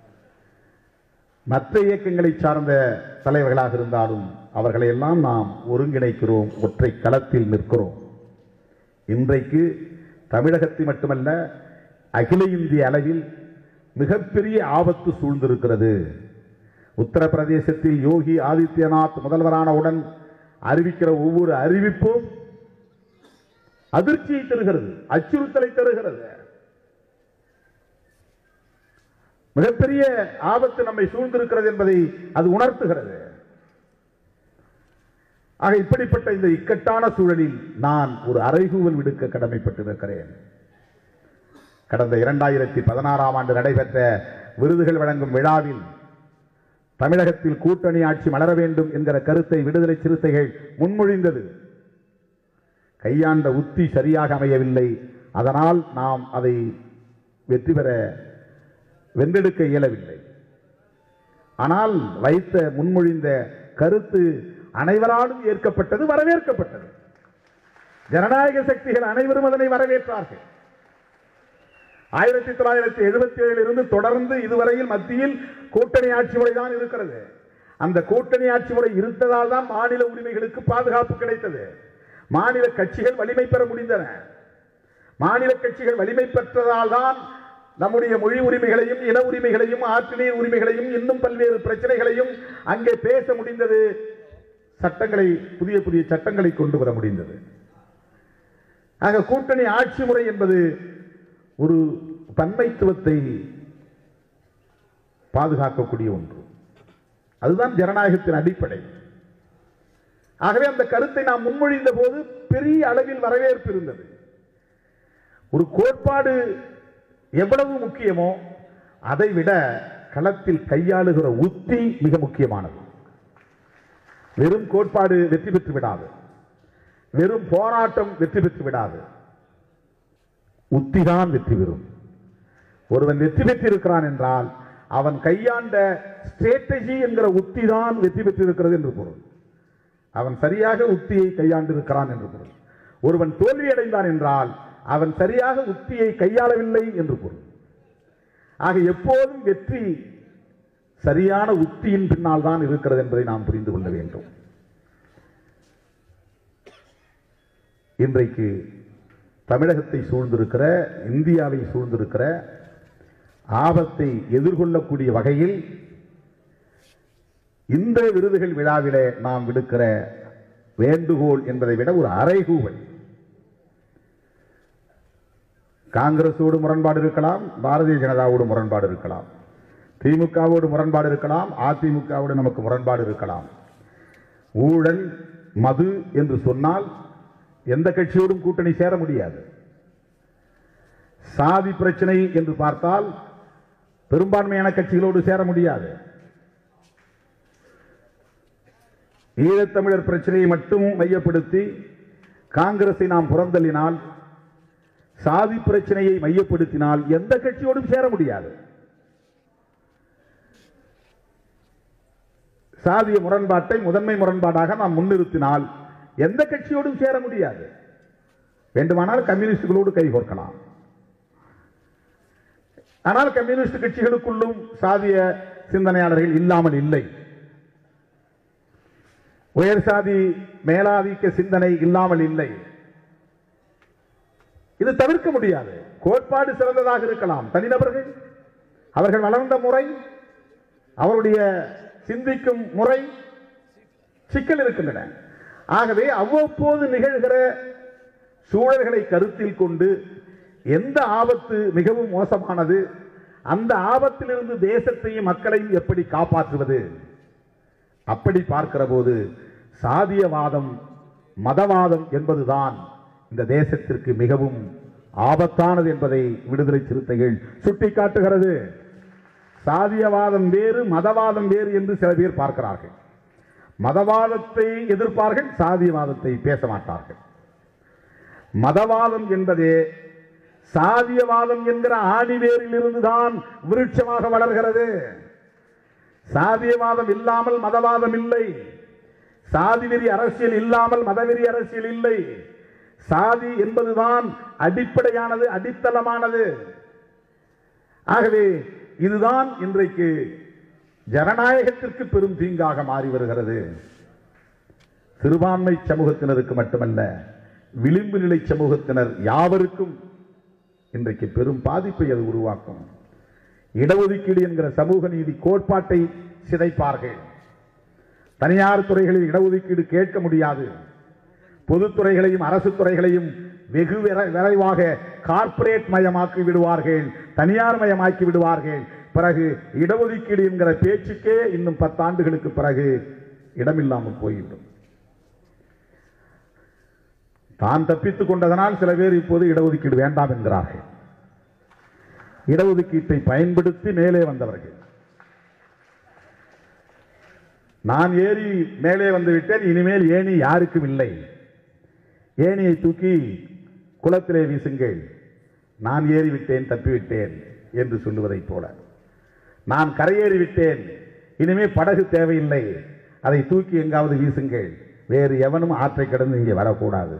மற்ற இயக்கங்களை சார்ந்த தலைவர்களாக இருந்தாலும் அவர்களை எல்லாம் நாம் ஒருங்கிணைக்கிறோம், ஒற்றை களத்தில் நிற்கிறோம். இன்றைக்கு தமிழகத்தை மட்டுமல்ல அகில இந்திய அளவில் மிகப்பெரிய ஆபத்து சூழ்ந்திருக்கிறது. உத்தரப்பிரதேசத்தில் யோகி ஆதித்யநாத் முதல்வரானவுடன் அறிவிக்கிற ஒவ்வொரு அறிவிப்பும் அதிர்ச்சியை தருகிறது, அச்சுறுத்தலை தருகிறது. மிகப்பெரிய ஆபத்து நம்மை சூழ்ந்திருக்கிறது என்பதை அது உணர்த்துகிறது. ஆக இப்படிப்பட்ட இந்த இக்கட்டான சூழலில் நான் ஒரு அறைகூவல் விடுக்க கடமைப்பட்டிருக்கிறேன். கடந்த 2016ஆம் ஆண்டு நடைபெற்ற விருதுகள் வழங்கும் விழாவில் தமிழகத்தில் கூட்டணி ஆட்சி மலர வேண்டும் என்கிற கருத்தை விடுதலை சிறுத்தைகள் முன்மொழிந்தது. கையாண்ட உத்தி சரியாக அமையவில்லை. அதனால் நாம் அதை வெற்றி பெற வென்றெடுக்க இயலவில்லை. ஆனால் வைத்த முன்மொழிந்த கருத்து அனைவராலும் ஏற்கப்பட்டது, வரவேற்கப்பட்டது. ஜனநாயக சக்திகள் அனைவரும் அதனை வரவேற்றார்கள். 1977 இருந்து தொடர்ந்து இதுவரையில் மத்தியில் கூட்டணி ஆட்சி முறை தான் இருக்கிறது. அந்த கூட்டணி ஆட்சி முறை இருந்ததால் தான் மாநில உரிமைகளுக்கு பாதுகாப்பு கிடைத்தது. மாநில கட்சிகள் வலிமை பெற முடிந்தன. மாநில கட்சிகள் வலிமை பெற்றதால் தான் நம்முடைய மொழி உரிமைகளையும் இன உரிமைகளையும் ஆற்றினியர் உரிமைகளையும் இன்னும் பல்வேறு பிரச்சனைகளையும் அங்கே பேச முடிந்தது. சட்டங்களை புதிய புதிய சட்டங்களை கொண்டு வர முடிந்தது. ஆக கூட்டணி ஆட்சி முறை என்பது ஒரு தன்மைத்துவத்தை பாதுகாக்கக்கூடிய ஒன்று. அதுதான் ஜனநாயகத்தின் அடிப்படை. ஆகவே அந்த கருத்தை நாம் முன்மொழிந்த போது பெரிய அளவில் வரவேற்பு இருந்தது. ஒரு கோட்பாடு எவ்வளவு முக்கியமோ அதை விட களத்தில் கையாளுகிற உத்தி மிக முக்கியமானது. வெறும் கோட்பாடு வெற்றி பெற்று விடாது, வெறும் போராட்டம் வெற்றி பெற்று விடாது, உத்திதான் வெற்றி பெறும். ஒருவன் வெற்றி பெற்றிருக்கிறான் என்றால் அவன் கையாண்ட ஸ்ட்ராட்டஜி என்கிற உத்தி தான் வெற்றி பெற்றிருக்கிறது என்று பொருள். அவன் சரியாக உத்தியை கையாண்டிருக்கிறான் என்று பொருள். ஒருவன் தோல்வி அடைந்தான் என்றால் அவன் சரியாக உத்தியை கையாளவில்லை என்று பொருள். ஆக எப்போதும் வெற்றி சரியான உத்தியின் பின்னால் தான் இருக்கிறது என்பதை நாம் புரிந்து கொள்ள வேண்டும். இன்றைக்கு தமிழகத்தை சூழ்ந்திருக்கிற, இந்தியாவை சூழ்ந்திருக்கிற ஆபத்தை எதிர்கொள்ளக்கூடிய வகையில் இந்த விருதுகள் விழாவிலே நாம் விடுக்கிற வேண்டுகோள் என்பதை விட ஒரு அறைகூவல். காங்கிரஸோடு முரண்பாடு இருக்கலாம், பாரதிய ஜனதாவோடு முரண்பாடு இருக்கலாம், திமுகவோடு முரண்பாடு இருக்கலாம், அதிமுகவோடு நமக்கு முரண்பாடு இருக்கலாம். ஊழல் மது என்று சொன்னால் எந்த கட்சியோடும் கூட்டணி சேர முடியாது. சாதி பிரச்சனை என்று பார்த்தால் பெரும்பான்மையான கட்சிகளோடு சேர முடியாது. ஈழத்தமிழர் பிரச்சனையை மட்டும் மையப்படுத்தி காங்கிரஸை நாம் புறந்தள்ளினால், சாதி பிரச்சனையை மையப்படுத்தினால் எந்த கட்சியோடும் சேர முடியாது. சாதிய முரண்பாட்டை முதன்மை முரண்பாடாக நாம் முன்னிறுத்தினால் எந்த கட்சியோடும் சேர முடியாது. வேண்டுமானால் கம்யூனிஸ்டுகளோடு கைகோர்க்கலாம். ஆனால் கம்யூனிஸ்ட் கட்சிகளுக்குள்ளும் சாதிய சிந்தனையாளர்கள் இல்லாமல் இல்லை. உயர் சாதி மேலாதிக்க சிந்தனை இல்லாமல் இல்லை. இது தவிர்க்க முடியாது. கோட்பாடு சிறந்ததாக இருக்கலாம், தனிநபர்கள் அவர்கள் வளர்ந்த முறை, அவருடைய சிந்திக்கும் முறை சிக்கல் இருக்கின்றன. ஆகவே அவ்வப்போது நிகழ்கிற சூழல்களை கருத்தில் கொண்டு எந்த ஆபத்து மிகவும் மோசமானது, அந்த ஆபத்திலிருந்து தேசத்தையும் மக்களையும் எப்படி காப்பாற்றுவது, அப்படி பார்க்கிற போது சாதியவாதம் மதவாதம் என்பதுதான் இந்த தேசத்திற்கு மிகவும் ஆபத்தானது என்பதை விடுதலை சிறுத்தைகள் சுட்டிக்காட்டுகிறது. சாதியவாதம் வேறு, மதவாதம் வேறு என்று சில பேர் பார்க்கிறார்கள். மதவாதத்தை எதிர்ப்பார்கள், சாதியவாதத்தை பேச மாட்டார்கள். மதவாதம் என்பதே சாதியவாதம் என்கிற ஆணிவேரில் இருந்துதான் விருட்சமாக வளர்கிறது. சாதியவாதம் இல்லாமல் மதவாதம் இல்லை. சாதிவெறி அரசியல் இல்லாமல் மதவெறி அரசியல் இல்லை. சாதி என்பதுதான் அடிப்படையானது, அடித்தளமானது. ஆகவே இதுதான் இன்றைக்கு ஜனநாயகத்திற்கு பெரும் தீங்காக மாறி வருகிறது. சிறுபான்மை சமூகத்தினருக்கு மட்டுமல்ல, விளிம்பு நிலை சமூகத்தினர் யாவருக்கும் இன்றைக்கு பெரும் பாதிப்பை அது உருவாக்கும். இடஒதுக்கீடு என்கிற சமூக நீதி கோட்பாட்டை சிதைப்பார்கள். தனியார் துறைகளில் இடஒதுக்கீடு கேட்க முடியாது. பொதுத்துறைகளையும் அரசு துறைகளையும் வெகு விரைவாக கார்ப்பரேட் மயமாக்கி விடுவார்கள், தனியார் மயமாக்கி விடுவார்கள். பிறகு இடஒதுக்கீடு என்கிற பேச்சுக்கே இன்னும் 10 ஆண்டுகளுக்கு பிறகு இடமில்லாமல் போய்விடும். தான் தப்பித்துக் கொண்டதனால் சில பேர் இப்போது இடஒதுக்கீடு வேண்டாம் என்கிறார்கள். இடஒதுக்கீட்டை பயன்படுத்தி மேலே வந்தவர்கள். நான் ஏறி மேலே வந்து விட்டேன், இனிமேல் ஏணி யாருக்கும் இல்லை, ஏணியை தூக்கி குளத்திலே வீசுங்கள், நான் ஏறிவிட்டேன் தப்பிவிட்டேன் என்று சொல்லுவதைப் போல, நான் கரையேறிவிட்டேன், இனிமே படகு தேவையில்லை, அதை தூக்கி எங்காவது வீசுங்கள், வேறு எவனும் ஆற்றை கடந்து இங்கே வரக்கூடாது.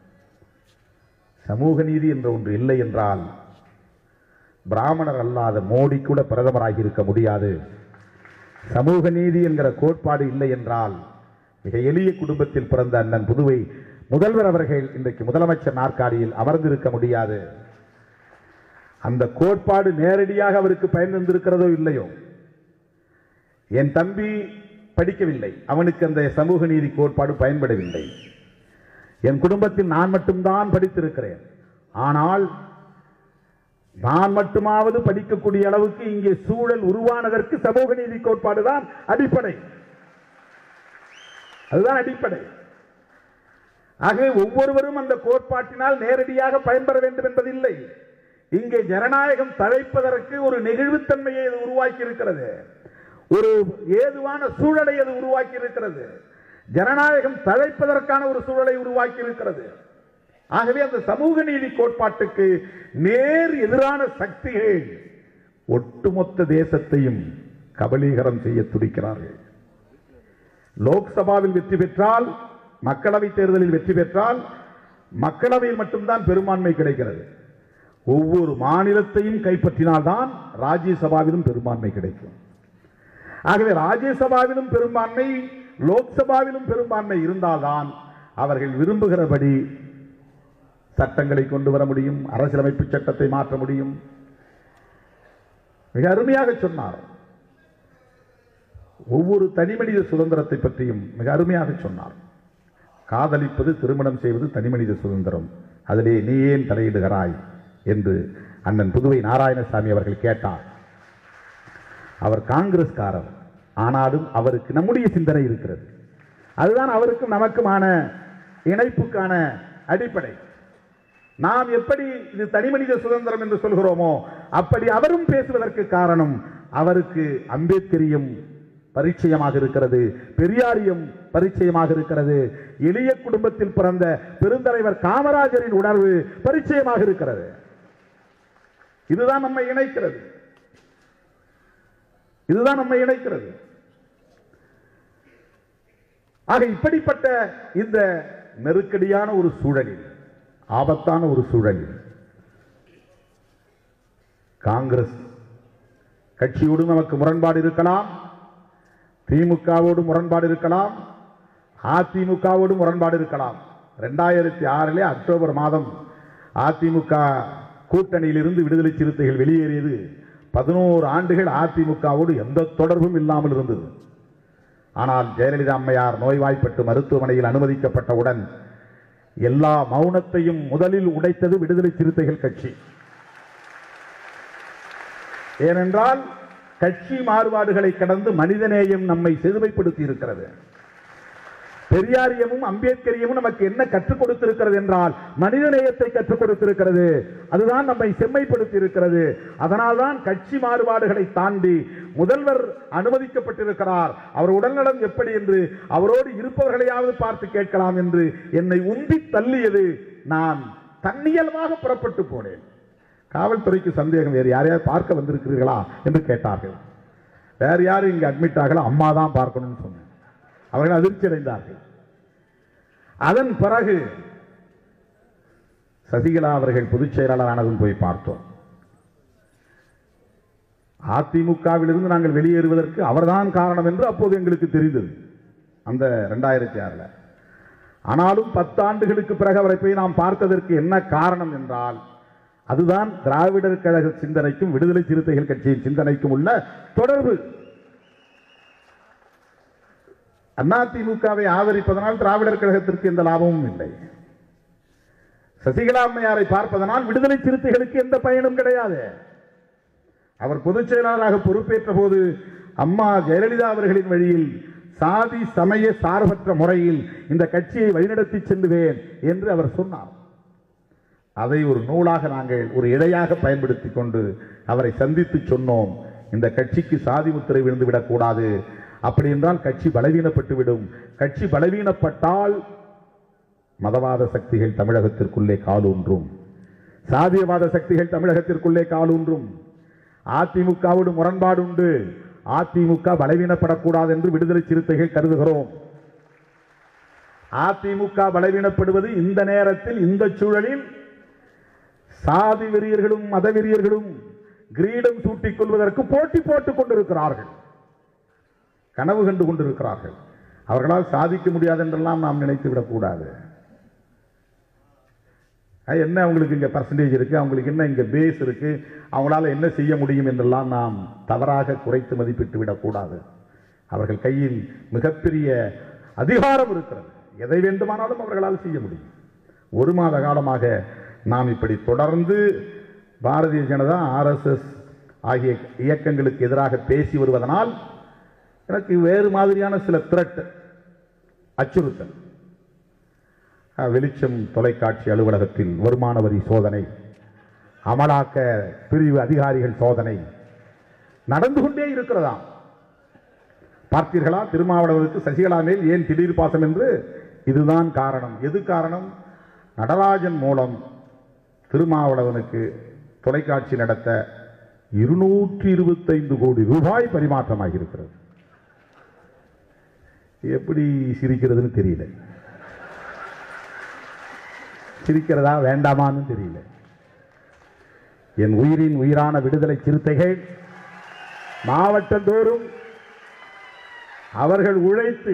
சமூக நீதி என்ற ஒன்று இல்லை என்றால் பிராமணர் அல்லாத மோடி கூட பிரதமராகி இருக்க முடியாது. சமூக நீதி என்கிற கோட்பாடு இல்லை என்றால் மிக எளிய குடும்பத்தில் பிறந்த அண்ணன் புதுவை முதல்வர் அவர்கள் இன்றைக்கு முதலமைச்சர் நாற்காலியில் அமர்ந்திருக்க முடியாது. அந்த கோட்பாடு நேரடியாக அவருக்கு பயன் தந்திருக்கிறதோ இல்லையோ, என் தம்பி படிக்கவில்லை, அவனுக்கு அந்த சமூக நீதி கோட்பாடு பயன்படவில்லை. என் குடும்பத்தில் நான் மட்டும்தான் படித்திருக்கிறேன். ஆனால் நான் மட்டுமாவது படிக்கக்கூடிய அளவுக்கு இங்கே சூழல் உருவானதற்கு சமூக நீதி கோட்பாடு தான் அடிப்படை. அதுதான் அடிப்படை. ஆகவே ஒவ்வொருவரும் அந்த கோட்பாட்டினால் நேரடியாக பயன்பெற வேண்டும் என்பதில்லை. இங்கே ஜனநாயகம் தழைப்பதற்கு ஒரு நெகிழ்வுத்தன்மையை அது உருவாக்கி இருக்கிறது, ஒரு ஏதுவான சூழலை அது உருவாக்கி இருக்கிறது, ஜனநாயகம் தழைப்பதற்கான ஒரு சூழலை உருவாக்கி இருக்கிறது. ஆகவே அந்த சமூக நீதி கோட்பாட்டுக்கு நேர் எதிரான சக்திகள் ஒட்டுமொத்த தேசத்தையும் கபலீகரம் செய்ய துடிக்கிறார்கள். லோக்சபாவில் வெற்றி பெற்றால், மக்களவை தேர்தலில் வெற்றி பெற்றால் மக்களவையில் மட்டும்தான் பெரும்பான்மை கிடைக்கிறது. ஒவ்வொரு மாநிலத்தையும் கைப்பற்றினால்தான் ராஜ்யசபாவிலும் பெரும்பான்மை கிடைக்கும். ஆகவே ராஜ்யசபாவிலும் பெரும்பான்மை, லோக்சபாவிலும் பெரும்பான்மை இருந்தால்தான் அவர்கள் விரும்புகிறபடி சட்டங்களை கொண்டு வர முடியும், அரசியலமைப்பு சட்டத்தை மாற்ற முடியும். மிக அருமையாக சொன்னார். ஒவ்வொரு தனிமனித சுதந்திரத்தை பற்றியும் மிக அருமையாக சொன்னார். காதலிப்பது, திருமணம் செய்வது தனிமனித சுதந்திரம், அதிலே நீ ஏன் தலையிடுகிறாய் என்று அண்ணன் புதுவை நாராயணசாமி அவர்கள் கேட்டார். அவர் காங்கிரஸ்காரர், ஆனாலும் அவருக்கு நம்முடைய சிந்தனை இருக்கிறது. அதுதான் அவருக்கும் நமக்குமான இணைப்புக்கான அடிப்படை. நாம் எப்படி இது தனிமனித சுதந்திரம் என்று சொல்கிறோமோ அப்படி அவரும் பேசுவதற்கு காரணம், அவருக்கு அம்பேத்கரியம் பரிச்சயமாக இருக்கிறது, பெரியாரியம் பரிச்சயமாக இருக்கிறது, எளிய குடும்பத்தில் பிறந்த பெருந்தலைவர் காமராஜரின் உணர்வு பரிச்சயமாக இருக்கிறது. இதுதான் நம்மை இணைக்கிறது, இதுதான் நம்மை இணைக்கிறது. ஆக இப்படிப்பட்ட இந்த நெருக்கடியான ஒரு சூழலில் ஆபத்தான ஒரு சூழல். காங்கிரஸ் கட்சியோடு நமக்கு முரண்பாடு இருக்கலாம், திமுகவோடு முரண்பாடு இருக்கலாம், அதிமுகவோடு முரண்பாடு இருக்கலாம். 2006 அக்டோபர் மாதம் அதிமுக கூட்டணியிலிருந்து விடுதலை சிறுத்தைகள் வெளியேறியது 11 ஆண்டுகள் அதிமுகவோடு எந்த தொடர்பும் இல்லாமல் இருந்தது. ஆனால் ஜெயலலிதா அம்மையார் நோய்வாய்ப்பட்டு மருத்துவமனையில் அனுமதிக்கப்பட்டவுடன் எல்லா மௌனத்தையும் முதலில் உடைத்தது விடுதலை சிறுத்தைகள் கட்சி. ஏனென்றால் கட்சி மாறுபாடுகளை கடந்து மனிதநேயம் நம்மை செழுமைப்படுத்தி இருக்கிறது. பெரியாரியமும் அம்பேத்கரியமும் நமக்கு என்ன கற்றுக் கொடுத்திருக்கிறது என்றால் மனிதநேயத்தை கற்றுக் கொடுத்திருக்கிறது. அதுதான் நம்மை செம்மைப்படுத்தி இருக்கிறது. அதனால்தான் கட்சி மாறுபாடுகளை தாண்டி முதல்வர் அனுமதிக்கப்பட்டிருக்கிறார். அவர் உடல்நலம் எப்படி என்று அவரோடு இருப்பவர்களையாவது பார்த்து கேட்கலாம் என்று என்னை உந்தி தள்ளியது. நான் தன்னியல்பாக புறப்பட்டு போனேன். காவல்துறைக்கு சந்தேகம், வேறு யாரையாவது பார்க்க வந்திருக்கிறீர்களா என்று கேட்டார்கள். வேறு யாரும் இங்கு அட்மிட் ஆகல, அம்மா தான் பார்க்கணும்னு சொன்னேன். அவர்கள் அதிர்ச்சி அடைந்தார்கள். அதன் பிறகு சசிகலா அவர்கள் பொதுச் செயலாளரானதும் போய் பார்த்தோம். அதிமுகவிலிருந்து நாங்கள் வெளியேறுவதற்கு அவர்தான் காரணம் என்று அப்போது எங்களுக்கு தெரிந்தது, அந்த 2006. ஆனாலும் 10 ஆண்டுகளுக்கு பிறகு அவரை போய் நாம் பார்த்ததற்கு என்ன காரணம் என்றால் அதுதான் திராவிடர் கழக சிந்தனைக்கும் விடுதலை சிறுத்தைகள் கட்சியின் சிந்தனைக்கும் உள்ள தொடர்பு. அதிமுகவை ஆதரிப்பதனால் திராவிடர் கழகத்திற்கு எந்த லாபமும் இல்லை. சசிகலா அம்மையாரை பார்ப்பதனால் விடுதலை சிறுத்தைகளுக்கு எந்த பயனும் கிடையாது. அவர் பொதுச் செயலாளராக பொறுப்பேற்ற போது அம்மா ஜெயலலிதா அவர்களின் வழியில் சாதி சமய சார்பற்ற முறையில் இந்த கட்சியை வழிநடத்தி செல்லுவேன் என்று அவர் சொன்னார். அதை ஒரு நூலாக நாங்கள் ஒரு இழையாக பயன்படுத்திக் கொண்டு அவரை சந்தித்து சொன்னோம், இந்த கட்சிக்கு சாதி முத்திரை விழுந்துவிடக் கூடாது. அப்படி என்றால் கட்சி பலவீனப்பட்டுவிடும். கட்சி பலவீனப்பட்டால் மதவாத சக்திகள் தமிழகத்திற்குள்ளே காலூன்றும், சாதியவாத சக்திகள் தமிழகத்திற்குள்ளே காலூன்றும். அதிமுகவோடு முரண்பாடு உண்டு. அதிமுக பலவீனப்படக்கூடாது என்று விடுதலை சிறுத்தைகள் கருதுகிறோம். அதிமுக பலவீனப்படுவது இந்த நேரத்தில், இந்த சூழலில் சாதி வெறியர்களும் மத வெறியர்களும் கிரீடம் சூட்டிக் கொள்வதற்கு போட்டி போட்டுக் கொண்டிருக்கிறார்கள், கனவு கண்டு கொண்டிருக்கிறார்கள். அவர்களால் சாதிக்க முடியாது என்றெல்லாம் நாம் நினைத்து விடக்கூடாது. என்ன அவங்களுக்கு இங்கே பர்சன்டேஜ் இருக்கு, அவங்களுக்கு என்ன இங்கே பேஸ் இருக்கு, அவங்களால என்ன செய்ய முடியும் என்றெல்லாம் நாம் தவறாக குறைத்து மதிப்பிட்டு விடக்கூடாது. அவர்கள் கையில் மிகப்பெரிய அதிகாரம் இருக்கிறது, எதை வேண்டுமானாலும் அவர்களால் செய்ய முடியும். 1 மாத காலமாக நாம் இப்படி தொடர்ந்து பாரதிய ஜனதா RSS ஆகிய இயக்கங்களுக்கு எதிராக பேசி வருவதனால் எனக்கு வேறு மாதிரியான சில த்ரெட், அச்சுறுத்தல். வெளிச்சம் தொலைக்காட்சி அலுவலகத்தில் வருமான வரி சோதனை, அமலாக்க பிரிவு அதிகாரிகள் சோதனை நடந்து கொண்டே இருக்கிறதா? பார்த்தீர்களா திருமாவளவனுக்கு சசிகலா மேல் ஏன் திடீர் பாசம் என்று? இதுதான் காரணம். எது காரணம்? நடராஜன் மூலம் திருமாவளவனுக்கு தொலைக்காட்சி நடத்த 225 கோடி ரூபாய் பரிமாற்றமாக இருக்கிறது. எப்படி சிரிக்கிறதுன்னு தெரியல, சிரிக்கிறதா வேண்டாமான்னு தெரியல. என் உயிரின் உயிரான விடுதலை சிறுத்தைகள் மாவட்டந்தோறும் அவர்கள் உழைத்து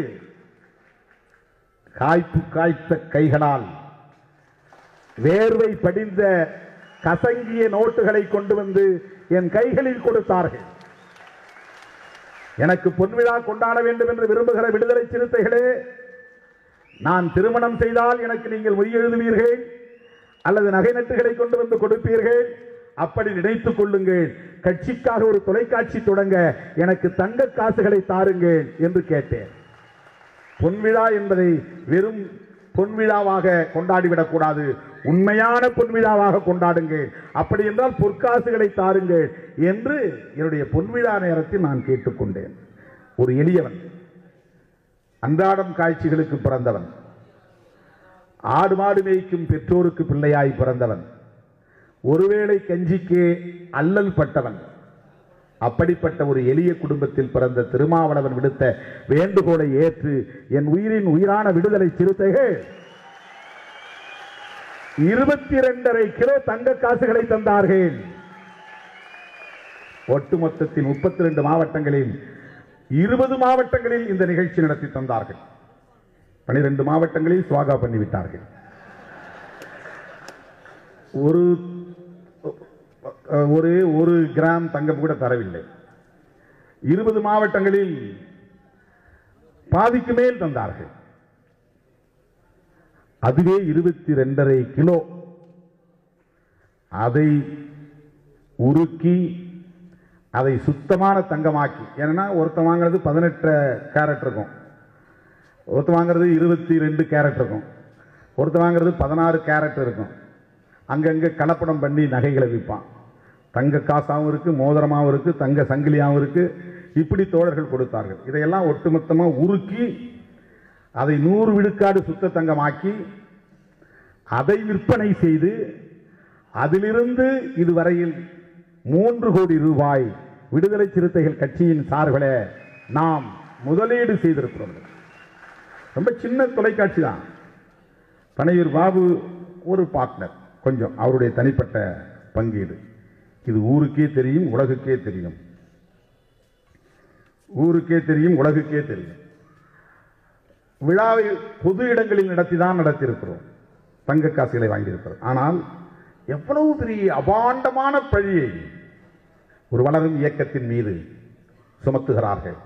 காய்த்த கைகளால் வேர்வை படிந்த கசங்கிய நோட்டுகளை கொண்டு வந்து என் கைகளில் கொடுத்தார்கள். எனக்கு பொன்விழா கொண்டாட வேண்டும் என்று விரும்புகிற விடுதலை சிறுத்தைகளே, நான் திருமணம் செய்தால் எனக்கு நீங்கள் மொய் எழுதுவீர்கள் அல்லது நகை நட்டுகளை கொண்டு வந்து கொடுப்பீர்கள், அப்படி நினைத்துக் கொள்ளுங்கள். கட்சிக்காக ஒரு தொலைக்காட்சி தொடங்க எனக்கு தங்க காசுகளை தாருங்கள் என்று கேட்டேன். பொன்விழா என்பதை வெறும் பொன்விழாவாக கொண்டாடிவிடக் கூடாது, உண்மையான பொன்விழாவாக கொண்டாடுங்கள். அப்படி என்றால் பொற்காசுகளை தாருங்கள் என்று என்னுடைய பொன்விழா நேரத்தில் நான் கேட்டுக்கொண்டேன். ஒரு எளியவன், அன்றாடம் காட்சிகளுக்கு பிறந்தவன், ஆடு மாடு மேய்க்கும் பெற்றோருக்கு பிள்ளையாய் பிறந்தவன், ஒருவேளை கஞ்சிக்கு அல்லல் பட்டவன். அப்படிப்பட்ட ஒரு எளிய குடும்பத்தில் பிறந்த திருமாவளவன் விடுத்த வேண்டுகோளை ஏற்று என் உயிரின் உயிரான விடுதலை சிறுத்தைகள் 22.5 கிலோ தங்க காசுகளை தந்தார்கள். ஒட்டுமொத்தத்தில் 32 மாவட்டங்களில் 20 மாவட்டங்களில் இந்த நிகழ்ச்சி நடத்தி தந்தார்கள். 12 மாவட்டங்களில் சுவாகா பண்ணிவிட்டார்கள். ஒரு கிராம் தங்கம் கூட தரவில்லை. 20 மாவட்டங்களில் பாதிக்கு மேல் தந்தார்கள். அதுவே 22.5 கிலோ. அதை உருக்கி அதை சுத்தமான தங்கமாக்கி, ஏன்னா ஒருத்தன் வாங்கிறது 18 கேரட் இருக்கும், ஒருத்தன் வாங்கிறது 22 கேரட் இருக்கும், ஒருத்தன் வாங்கிறது 16 கேரட் இருக்கும். அங்கங்கே கலப்படம் பண்ணி நகைகளை விற்பான். தங்க காசாகவும் இருக்கு, மோதிரமாகவும் இருக்கு, தங்க சங்கிலியாகவும் இருக்கு. இப்படி தோழர்கள் கொடுத்தார்கள். இதையெல்லாம் ஒட்டுமொத்தமாக உருக்கி அதை 100 விழுக்காடு சுத்த தங்கமாக்கி அதை விற்பனை செய்து அதிலிருந்து இதுவரையில் 3 கோடி ரூபாய் விடுதலை சிறுத்தைகள் கட்சியின் சார்பில் நாம் முதலீடு செய்திருக்கிறோம். ரொம்ப சின்ன தொலைக்காட்சி தான். பனையூர் பாபு ஒரு பார்ட்னர், கொஞ்சம் அவருடைய தனிப்பட்ட பங்கீடு. இது ஊருக்கே தெரியும், உலகுக்கே தெரியும். ஊருக்கே தெரியும், உலகுக்கே தெரியும். விழாவை பொது இடங்களில் நடத்தியிருக்கிறோம். தங்க காசுகளை வாங்கியிருக்கிறோம். ஆனால் எவ்வளவு பெரிய அபாண்டமான பழியை ஒரு வளரும் இயக்கத்தின் மீது சுமத்துகிறார்கள்.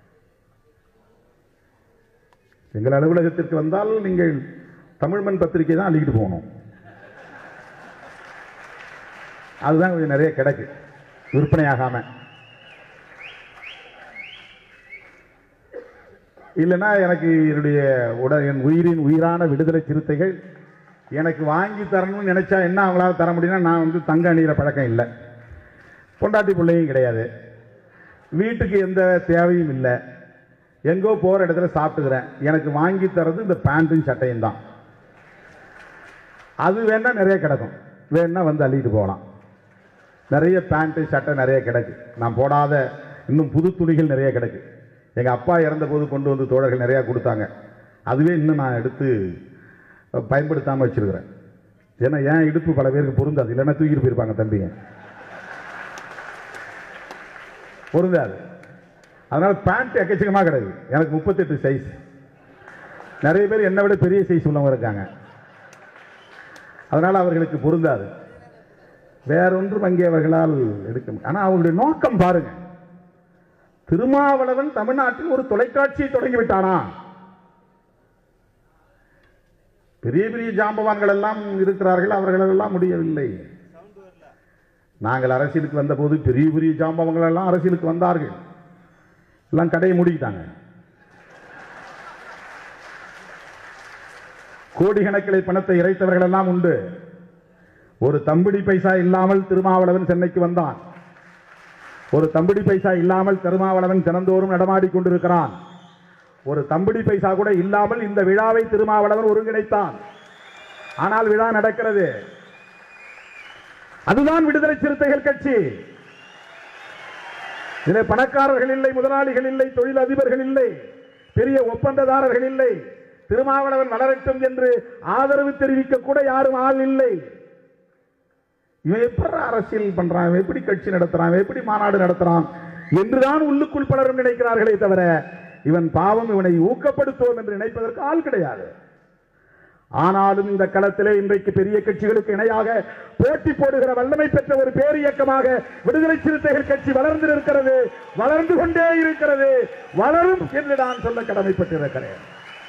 எங்கள் அலுவலகத்திற்கு வந்தால் நீங்கள் தமிழ்மண் பத்திரிகை தான் அள்ளிட்டு போகணும். அதுதான் கொஞ்சம் நிறைய கிடக்கு விற்பனையாகாம. இல்லைன்னா எனக்கு என்னுடைய என் உயிரின் உயிரான விடுதலை சிறுத்தைகள் எனக்கு வாங்கி தரணும்னு நினைச்சா என்ன அவங்களால தர முடியும்னா, நான் தங்க அணிகிற பழக்கம் இல்லை, பொண்டாட்டி பிள்ளையும் கிடையாது, வீட்டுக்கு எந்த தேவையும் இல்லை, எங்கோ போகிற இடத்துல சாப்பிட்டுக்கிறேன். எனக்கு வாங்கி தரது இந்த பேண்ட்டும் சட்டையும் தான். அது வேணா நிறைய கிடக்கும், வேணா அள்ளிட்டு போகலாம். நிறைய பேண்ட்டு சட்டை நிறைய கிடக்கு. நான் போடாத இன்னும் புது துணிகள் நிறைய கிடக்கு. எங்கள் அப்பா இறந்த போது கொண்டு வந்து தோழர்கள் நிறையா கொடுத்தாங்க. அதுவே இன்னும் நான் எடுத்து பயன்படுத்தாமல் வச்சிருக்கிறேன். ஏன்னா என் இடுப்பு பல பேருக்கு பொருந்தாது, இல்லைன்னா தூக்கிட்டு போயிருப்பாங்க தம்பிங்க, பொருந்தாது. அதனால பேண்ட் எக்கச்சக்கமாக கிடக்கு. எனக்கு 38 சைஸ். நிறைய பேர் என்னை விட பெரிய சைஸ் உள்ளவங்க இருக்காங்க. அதனால் அவர்களுக்கு பொருந்தாது. வேறொன்றும் அங்கே அவர்களால் எடுக்க. ஆனால் அவருடைய நோக்கம் பாருங்க. திருமாவளவன் தமிழ்நாட்டில் ஒரு தொலைக்காட்சியை தொடங்கிவிட்டானா? பெரிய பெரிய ஜாம்பவான்கள் எல்லாம் இருக்கிறார்கள், அவர்களெல்லாம் முடியவில்லை. நாங்கள் அரசியலுக்கு வந்த போது பெரிய பெரிய ஜாம்பவங்கள் எல்லாம் அரசியலுக்கு வந்தார்கள், எல்லாம் கடையை மூடிக்கிட்டாங்க. கோடிக்கணக்கில் பணத்தை இறைத்தவர்கள் எல்லாம் உண்டு. ஒரு தம்பிடி பைசா இல்லாமல் திருமாவளவன் சென்னைக்கு வந்தான். ஒரு தம்பிடி பைசா இல்லாமல் திருமாவளவன் தினந்தோறும் நடமாடி கொண்டிருக்கிறான். ஒரு தம்பிடி பைசா கூட இல்லாமல் இந்த விழாவை திருமாவளவன் ஒருங்கிணைத்தான். ஆனால் விழா நடக்கிறது. அதுதான் விடுதலை சிறுத்தைகள் கட்சி. இதில் பணக்காரர்கள் இல்லை, முதலாளிகள் இல்லை, தொழில் அதிபர்கள் இல்லை, பெரிய ஒப்பந்ததாரர்கள் இல்லை. திருமாவளவன் வளரட்டும் என்று ஆதரவு தெரிவிக்க கூட யாரும் ஆள் இல்லை. இவன் எப்படி அரசியல் பண்றான், இவன் எப்படி கட்சி நடத்துறான், இவன் எப்படி மாநாடு நடத்துறான் என்றுதான் உள்ளுக்குள் பலரும் நினைக்கிறார்களே தவிர இவன் பாவம், இவனை ஊக்கப்படுத்துவோம் என்று நினைப்பதற்கு ஆள் கிடையாது. ஆனாலும் இந்த களத்திலே இன்றைக்கு பெரிய கட்சிகளுக்கு இணையாக போட்டி போடுகிற வல்லமை பெற்ற ஒரு பேரியக்கமாக விடுதலை சிறுத்தைகள் கட்சி வளர்ந்து இருக்கிறது, வளர்ந்து கொண்டே இருக்கிறது, வளரும் என்று நான் சொல்ல கடமைப்பட்டிருக்கிறேன்.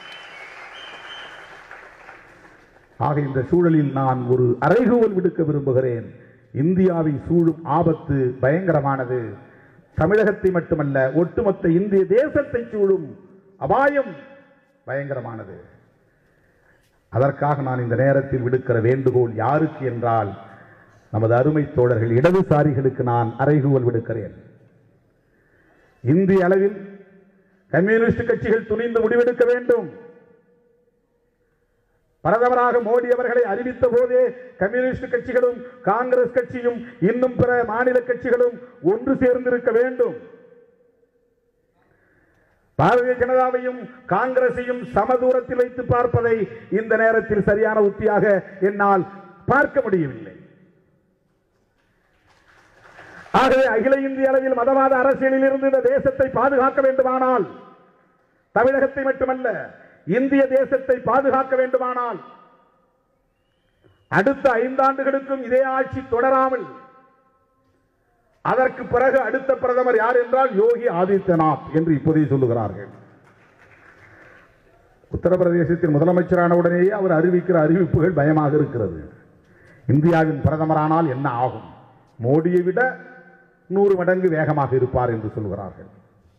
ஆக இந்த சூழலில் நான் ஒரு அறைகூவல் விடுக்க விரும்புகிறேன். இந்தியாவை சூழும் ஆபத்து பயங்கரமானது. தமிழகத்தை மட்டுமல்ல, ஒட்டுமொத்த இந்திய தேசத்தை சூழும் அபாயம் பயங்கரமானது. அதற்காக நான் இந்த நேரத்தில் விடுக்கிற வேண்டுகோள் யாருக்கு என்றால், நமது அருமை தோழர்கள் இடதுசாரிகளுக்கு நான் அறைகூவல் விடுக்கிறேன். இந்திய அளவில் கம்யூனிஸ்ட் கட்சிகள் துணிந்து முடிவெடுக்க வேண்டும். பிரதமராக மோடி அவர்களை அறிவித்த போதே கம்யூனிஸ்ட் கட்சிகளும் காங்கிரஸ் கட்சியும் இன்னும் பிற மாநில கட்சிகளும் ஒன்று சேர்ந்திருக்க வேண்டும். பாரதிய ஜனதாவையும் காங்கிரசையும் சமதூரத்தில் வைத்து பார்ப்பதை இந்த நேரத்தில் சரியான உத்தியாக என்னால் பார்க்க முடியவில்லை. ஆகவே அகில இந்திய அளவில் மதவாத அரசியலில் இருந்து இந்த தேசத்தை பாதுகாக்க வேண்டுமானால், தமிழகத்தை மட்டுமல்ல இந்திய தேசத்தை பாதுகாக்க வேண்டுமானால், அடுத்த 5 ஆண்டுகளுக்கும் இதே ஆட்சி தொடராமல், அதற்கு பிறகு அடுத்த பிரதமர் யார் என்றால் யோகி ஆதித்யநாத் என்று இப்போதே சொல்லுகிறார்கள். உத்தரப்பிரதேசத்தின் முதலமைச்சரான உடனேயே அவர் அறிவிக்கிற அறிவிப்புகள் பயமாக இருக்கிறது. இந்தியாவின் பிரதமரானால் என்ன ஆகும், மோடியை விட 100 மடங்கு வேகமாக இருப்பார் என்று சொல்கிறார்கள்.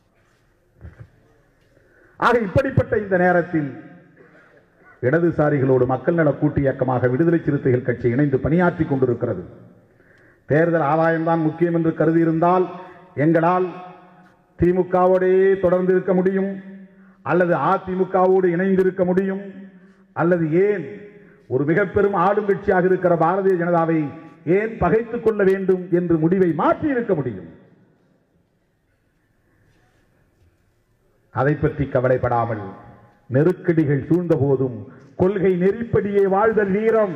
ஆக இப்படிப்பட்ட இந்த நேரத்தில் இடதுசாரிகளோடு மக்கள் நல கூட்டு இயக்கமாக விடுதலை சிறுத்தைகள் கட்சி இணைந்து பணியாற்றிக் கொண்டிருக்கிறது. தேர்தல் ஆதாயம்தான் முக்கியம் என்று கருதியிருந்தால் எங்களால் திமுகவோடே தொடர்ந்து இருக்க முடியும், அல்லது அதிமுகவோடு இணைந்திருக்க முடியும், அல்லது ஏன் ஒரு மிக பெரும் ஆளும் கட்சியாக இருக்கிற பாரதிய ஜனதாவை ஏன் பகைத்துக் கொள்ள வேண்டும் என்று முடிவை மாற்றி இருக்க முடியும். அதை பற்றி கவலைப்படாமல் நெருக்கடிகள் சூழ்ந்த போதும் கொள்கை நெறிப்படியே வாழ்தல் வீரம்,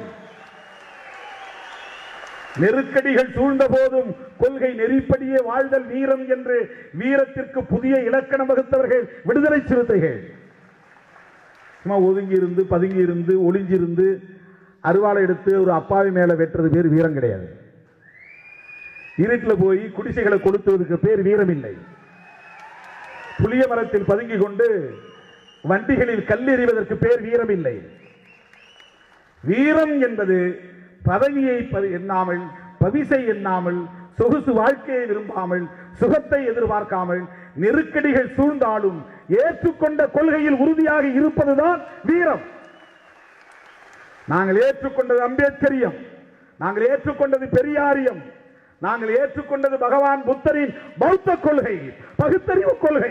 நெருக்கடிகள் சூழ்ந்த போதும் கொள்கை நெறிப்படியே வாழ்தல் வீரம் என்று வீரத்திற்கு புதிய இலக்கணம் வகுத்தவர்கள் விடுதலை சிறுத்தைகள். சும்மா ஒதுங்கி இருந்து பதுங்கி இருந்து ஒளிஞ்சிருந்து அருவாளை எடுத்து ஒரு அப்பாவி மேல வெட்டுறது பேர் வீரம் கிடையாது. இருட்டில் போய் குடிசைகளை கொளுத்துவதற்கு பேர் வீரம் இல்லை. புளிய மரத்தில் பதுங்கி கொண்டு வண்டிகளில் கல்லெறிவதற்கு பேர் வீரம் இல்லை. வீரம் என்பது பதவியை எண்ணாமல், பவிசை எண்ணாமல், சொகுசு வாழ்க்கையை விரும்பாமல், சுகத்தை எதிர்பார்க்காமல், நெருக்கடிகள் சூழ்ந்தாலும் ஏற்றுக்கொண்ட கொள்கையில் உறுதியாக இருப்பதுதான் வீரம். நாங்கள் ஏற்றுக்கொண்டது அம்பேத்கரியம், நாங்கள் ஏற்றுக்கொண்டது பெரியாரியம், நாங்கள் ஏற்றுக்கொண்டது பகவான் புத்தரின் பௌத்த கொள்கை, பகுத்தறிவு கொள்கை,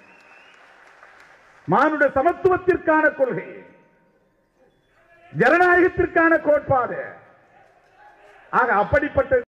மானுட சமத்துவத்திற்கான கொள்கை, ஜனநாயகத்திற்கான கோட்பாடு. ஆக அப்படிப்பட்ட